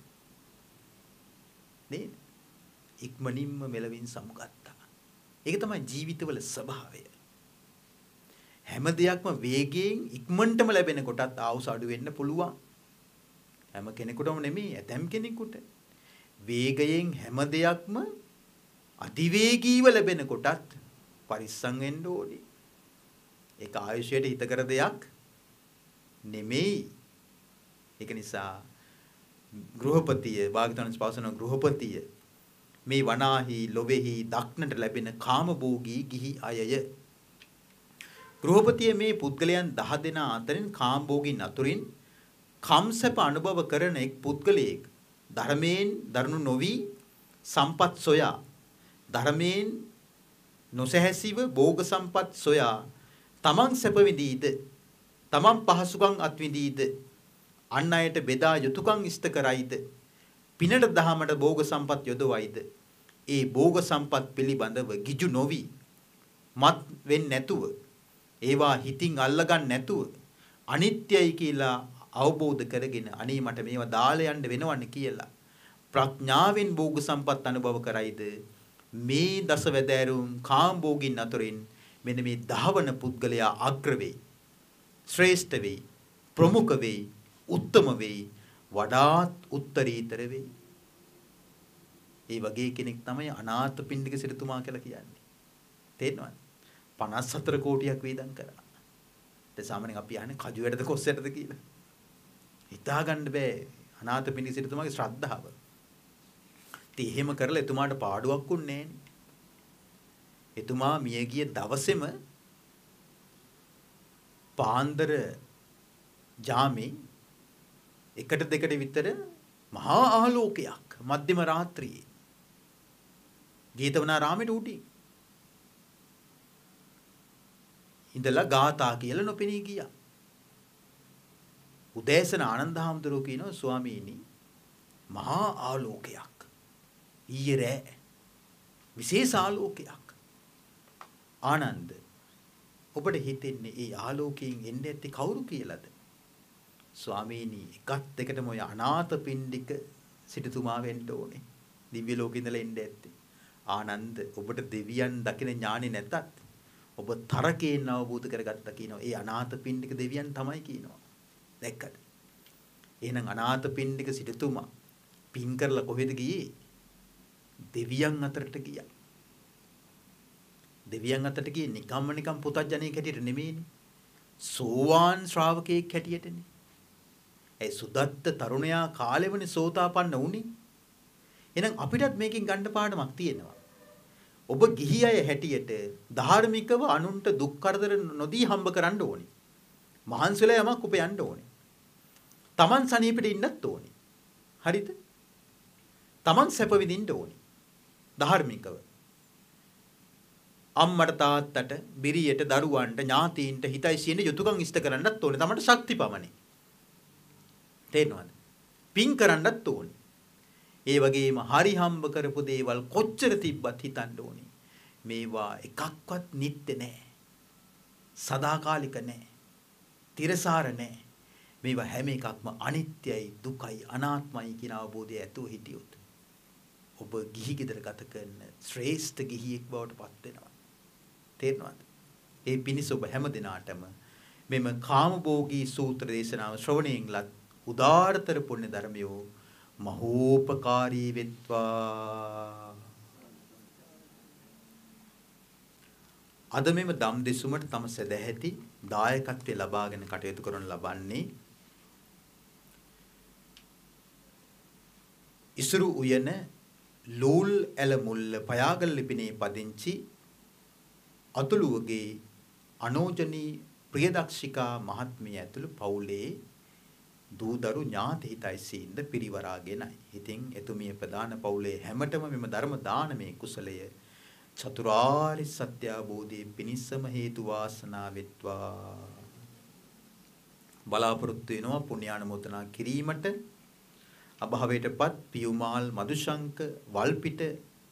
B: නේද? ඉක්මනින්ම මෙලවින් සමුගත්තා. ඒක තමයි ජීවිතවල ස්වභාවය. හැම දෙයක්ම වේගයෙන් ඉක්මනටම ලැබෙන කොටත් ආවුස අඩු වෙන්න පුළුවන්. හැම කෙනෙකුටම නෙමෙයි ඇතම් කෙනෙකුට. වේගයෙන් හැම දෙයක්ම අතිවේගීව ලැබෙන කොටත් පරිස්සම් වෙන්න ඕනේ. ඒක ආයුෂයට හිතකර දෙයක් නෙමෙයි. ඒක නිසා ගෘහපතිය වාග්දාන ස්පර්ශන ගෘහපතිය මේ වනාහි ලොවේහි දක්නට ලැබෙන කාමභෝගී ගිහි අයය ගෘහපතිය මේ පුද්ගලයන් 10 දෙනා අතරින් කාම්භෝගී නතුරින් කම්සප අනුභව කරන එක් පුද්ගලයෙක් ධර්මයෙන් දරුණු නොවි සම්පත් සොයා ධර්මයෙන් නොසැහැසිව භෝග සම්පත් සොයා තමන් සැප විඳීද තමන් පහසුකම් අත්විඳීද අන් අයට බෙදා යුතුයකම් ඉෂ්ට කරයිද පිනට දහමට භෝග සම්පත් යොදවයිද ඒ භෝග සම්පත් පිළිබඳව ගිජු නොවි මත් වෙන්නේ නැතුව ඒවා හිතින් අල්ලගන්න නැතුව අනිත්‍යයි කියලා අවබෝධ කරගෙන අනේ මට මේවා දාලා යන්න වෙනවන්නේ කියලා ප්‍රඥාවෙන් භෝග සම්පත් අනුභව කරයිද මේ දසවැදෑරුම් කාම්භෝගින් අතරින් මෙන්න මේ දහවන පුද්ගලයා අග්‍ර වෙයි ශ්‍රේෂ්ඨ වෙයි ප්‍රමුඛ වෙයි උත්තම වෙයි වඩාත් උත්තරීතර වෙයි. ඒ වගේ කෙනෙක් තමයි අනාථපිණ්ඩික සිටුතුමා කියලා කියන්නේ. තේරෙනවද? 54 කෝටියක් වේදම් කරා. ඒ සාමාන්‍යයෙන් අපි අහන්නේ කජු වැඩද කොස්සටද කියලා. හිතා ගන්න බෑ අනාථපිණ්ඩික සිටුතුමාගේ ශ්‍රද්ධාව. ඉතින් එහෙම කරලා එතුමාට පාඩුවක් උන්නේ නෑනේ. එතුමා මිය ගිය දවසේම පාන්දර ජාමේ එකට දෙකට විතර මහා ආලෝකයක් මධ්‍යම රාත්‍රියේ ජේතවනාරාමයට උටි ඉඳලා ගාථා කියලා නොපෙනී ගියා. උදෑසන ආනන්ද හාමුදුරුවෝ කියනවා ස්වාමීනි මහා ආලෝකයක් ඊයේ රෑ විශේෂ ආලෝකයක්. ආනන්ද ඔබට හිතෙන්නේ ඒ ආලෝකයෙන් එන්නේ ඇත්තේ කවුරු කියලාද? ස්වාමීනි එකත් දෙකටම ඔය අනාථපිණ්ඩික සිටුතුමා වෙන්න ඕනේ. දිව්‍ය ලෝකෙ ඉඳලා එන්නේ ඇත්තේ. ආනන්ද ඔබට දෙවියන් දකින ඥානෙ නැතත් ඔබ තරකයෙන් අවබෝධ කරගත්තා කියනවා. ඒ අනාථපිණ්ඩික දෙවියන් තමයි කියනවා. දැක්කද? එහෙනම් අනාථපිණ්ඩික සිටුතුමා පින් කරලා කොහෙද ගියේ? දෙවියන් අතරට ගියා. දෙවියන් අතරට ගියේ නිකම් පුතඥයෙක් හැටියට නෙමෙයිනේ. සෝවාන් ශ්‍රාවකයෙක් හැටියටනේ. ඒ සුදත්ත තරුණයා කාලෙවනේ සෝතාපන්න වුණේ. එහෙනම් අපිටත් මේකෙන් ගන්න පාඩමක් තියෙනවා. ඔබ ගිහි අය හැටියට ධාර්මිකව අනුන්ට දුක් කරදර නොදී හම්බ කරන්න ඕනේ. මහන්සිලා යමක් උපයන්න ඕනේ. Taman සනීපෙට ඉන්නත් ඕනේ. හරිද? Taman සැප විඳින්න ඕනේ. ධාර්මිකව. අම්මට තාත්තට බිරියට දරුවන්ට ඥාතීන්ට හිතයි සියන යුතුයකම් ඉෂ්ට කරන්නත් ඕනේ. තමන්ට ශක්ති පමණයි. තේරෙනවද? පින් කරන්නත් ඕනේ. ඒ වගේම හරි හම්බ කරපු දේවල් කොච්චර තිබ්බත් හිතන්න ඕනේ. මේවා එකක්වත් නිත්‍ය නෑ. සදාකාලික නෑ. තිරසාර නෑ. මේවා හැම එකක්ම අනිත්‍යයි, දුකයි, අනාත්මයි කියන අවබෝධය ඇතුව හිටියොත් ඔබ ගිහි ගෙදර ගත කරන ශ්‍රේෂ්ඨ ගිහියෙක් බවට පත් වෙනවා. තේරෙනවද? ඒ පිණිස ඔබ හැම දිනාටම මෙම කාමභෝගී සූත්‍ර දේශනාව ශ්‍රවණයෙන්ලත් උදාාරතර පුණ්‍ය ධර්මයෝ මහෝපකාරී වෙත්වා. අද මෙම ධම් දෙසුමට තම සදැහැති දායකත්වය ලබාගෙන කටයුතු කරන ලබන්නේ ඉසුරු උයන ලූල් ඇල මුල්ල පයාගල් ලිපිනේ පදිංචි අතුළුවගේ අනෝජනී ප්‍රියදක්ෂිකා මහත්මිය ඇතුළු පවුලේ දූදරු ඥාති හිතයිසීන්ද පිරිවරාගෙනයි. ඉතින් එතුමිය ප්‍රධාන පවුලේ හැමතෙම මෙම ධර්ම දානමේ කුසලය චතුරාර්ය සත්‍ය අවබෝධයේ පිණිසම හේතු වාසනා වෙත්වා. බලාපොරොත්තු වෙනවා පුණ්‍යානුමෝදනා කිරීමට අභාවයටපත් Piumal Madushanka Walpita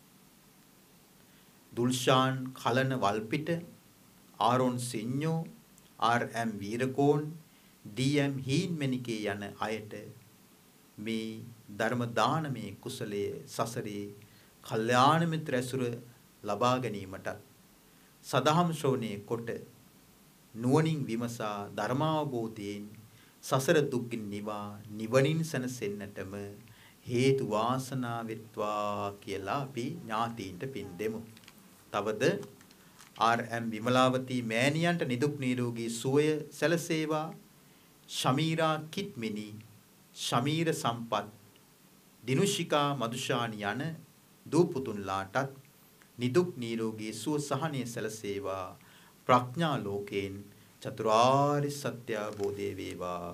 B: Dulshan Kalana Walpita Aaron Sinno R M. Weerakoon D M. Heenmanike යන අයට මේ ධර්ම දානමේ කුසලයේ සසරේ කල්යාණ මිත්‍ර ඇසුර ලබා ගැනීමට සදහම් ශ්‍රවණේ කොට නුවණින් විමසා ධර්මාවබෝධයෙන් සසර දුක්ගින් නිවා නිවනින් සැනසෙන්නටම හේතු වාසනා වෙත්වා කියලා අපි ඥාතීන්ට පින් දෙමු. තවද ආර්.එම්. විමලාවතී මෑණියන්ට නිදුක් නිරෝගී සුවය සැලසේවා. ශමීරා කිත්මිනි ශමීර සම්පත් දිනුෂිකා මදුෂානි යන දූ පුතුන්ලාටත් නිදුක් නිරෝගී සුව සහනය සැලසේවා. ප්‍රඥා ලෝකයෙන් චතුරාර්ය සත්‍ය අවබෝධය වේවා.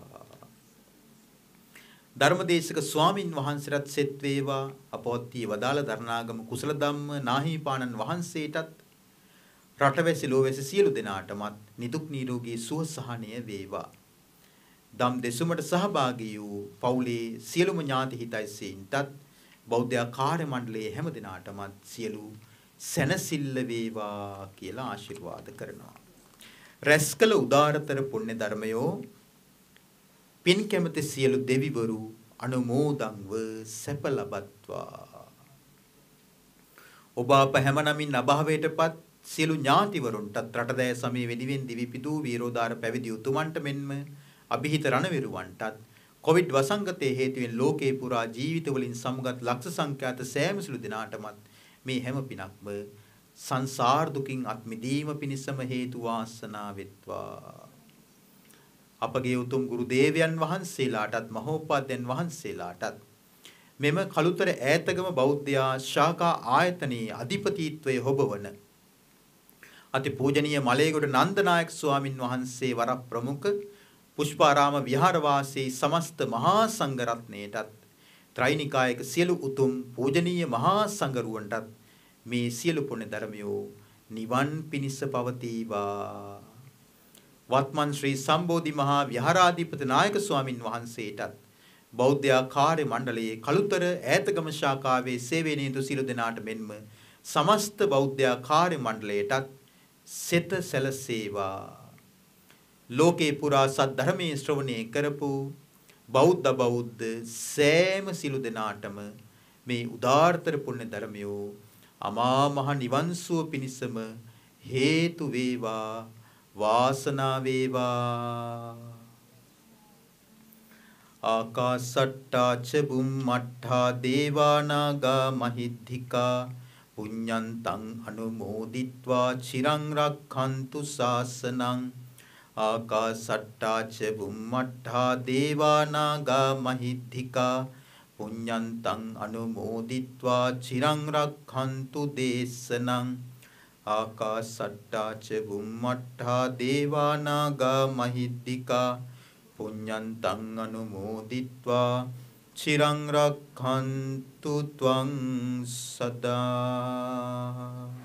B: ධර්මදේශක ස්වාමින් වහන්සේට සෙත් වේවා. අපවත්ී වදාළ දරණාගම කුසල ධම්ම නාහිමිපාණන් වහන්සේටත් රටවැසි ලෝවැසි සියලු දෙනාටමත් නිදුක් නිරෝගී සුව සහනය වේවා. දම් දෙසුමට සහභාගී වූ පවුලේ සියලුම ඥාති හිතයිසීන්ටත් බෞද්ධ කාර්ය මණ්ඩලයේ හැම දිනාටමත් සියලු සැනසෙල්ල වේවා කියලා ආශිර්වාද කරනවා. රැස්කල උදාරතර පුණ්‍ය ධර්මයෝ පින් කැමති සියලු දෙවිවරු අනුමෝදන්ව සැප ලබත්වා. ඔබ අප හැම නමින් අභාවයටපත් සියලු ඥාතිවරුන්ටත් රටදෑ සමයේ වෙදිවෙන් දිවි පිදූ වීරෝදාර පැවිදි උතුමන්ට මෙන්ම අභිහිත රණවිරුවන්ටත් කොවිඩ් වසංගතයේ හේතුවෙන් ලෝකේ පුරා ජීවිත වලින් සමුගත් ලක්ෂ සංඛ්‍යාත සෑම සිළු දිනාටමත් මේ හැම පිනක්ම සංසාර දුකින් අත් මිදීම පිණිසම හේතු වාසනා වෙත්වා. අපගේ උතුම් ගුරු දේවයන් වහන්සේලාටත් මහෝපාද්‍යයන් වහන්සේලාටත් මෙම කළුතර ඈතගම බෞද්ධ ශාඛා ආයතනයේ අධිපතිත්වයේ හොබවන අති පූජනීය මලේගොඩ නන්දනායක ස්වාමින් වහන්සේ වර ප්‍රමුඛ පුෂ්පාරාම විහාරවාසී සමස්ත මහා සංඝ රත්නයටත් ත්‍රිනිකායක සියලු උතුම් පූජනීය මහා සංඝරුවන්ටත් මේ සියලු පුණ්‍ය ධර්මයෝ නිවන් පිණිස පවතිවා. වත්මන් ශ්‍රී සම්බෝධි මහා විහාරාධිපති නායක ස්වාමින් වහන්සේටත් බෞද්ධ කාර්ය මණ්ඩලයේ කළුතර ඈතගම ශාඛාවේ සේවයේ නියුතු සියලු දෙනාට මෙන්ම සමස්ත බෞද්ධ කාර්ය මණ්ඩලයටත් සෙත සැලසේවා. ලෝකේ පුරා සද්ධර්මයේ ශ්‍රවණය කරපු බෞද්ධ සෑම සිළු දෙනාටම මේ උදාාරතර පුණ්‍ය ධර්මයෝ අමා මහ නිවන් සුව පිණිසම හේතු වේවා වාසනා වේවා. ආකාසට්ටා ච බුම්මට්ඨා දේවානාගා මහිද්దికා පුඤ්ඤන්තං අනුමෝදිත්වා චිරං රක්ඛන්තු ශාසනං. ආකාසට්ටා ච බුම්මට්ඨා දේවානාගා මහිද්దికා පුඤ්ඤන්තං අනුමෝදිත්වා චිරං රක්ඛන්තු දේශනං. ආකාසට්ටා ච බුම්මට්ඨා දේවානාගා මහිද්దికා පුඤ්ඤන්තං අනුමෝදිත්වා චිරං රක්ඛන්තු ත්වං සදා.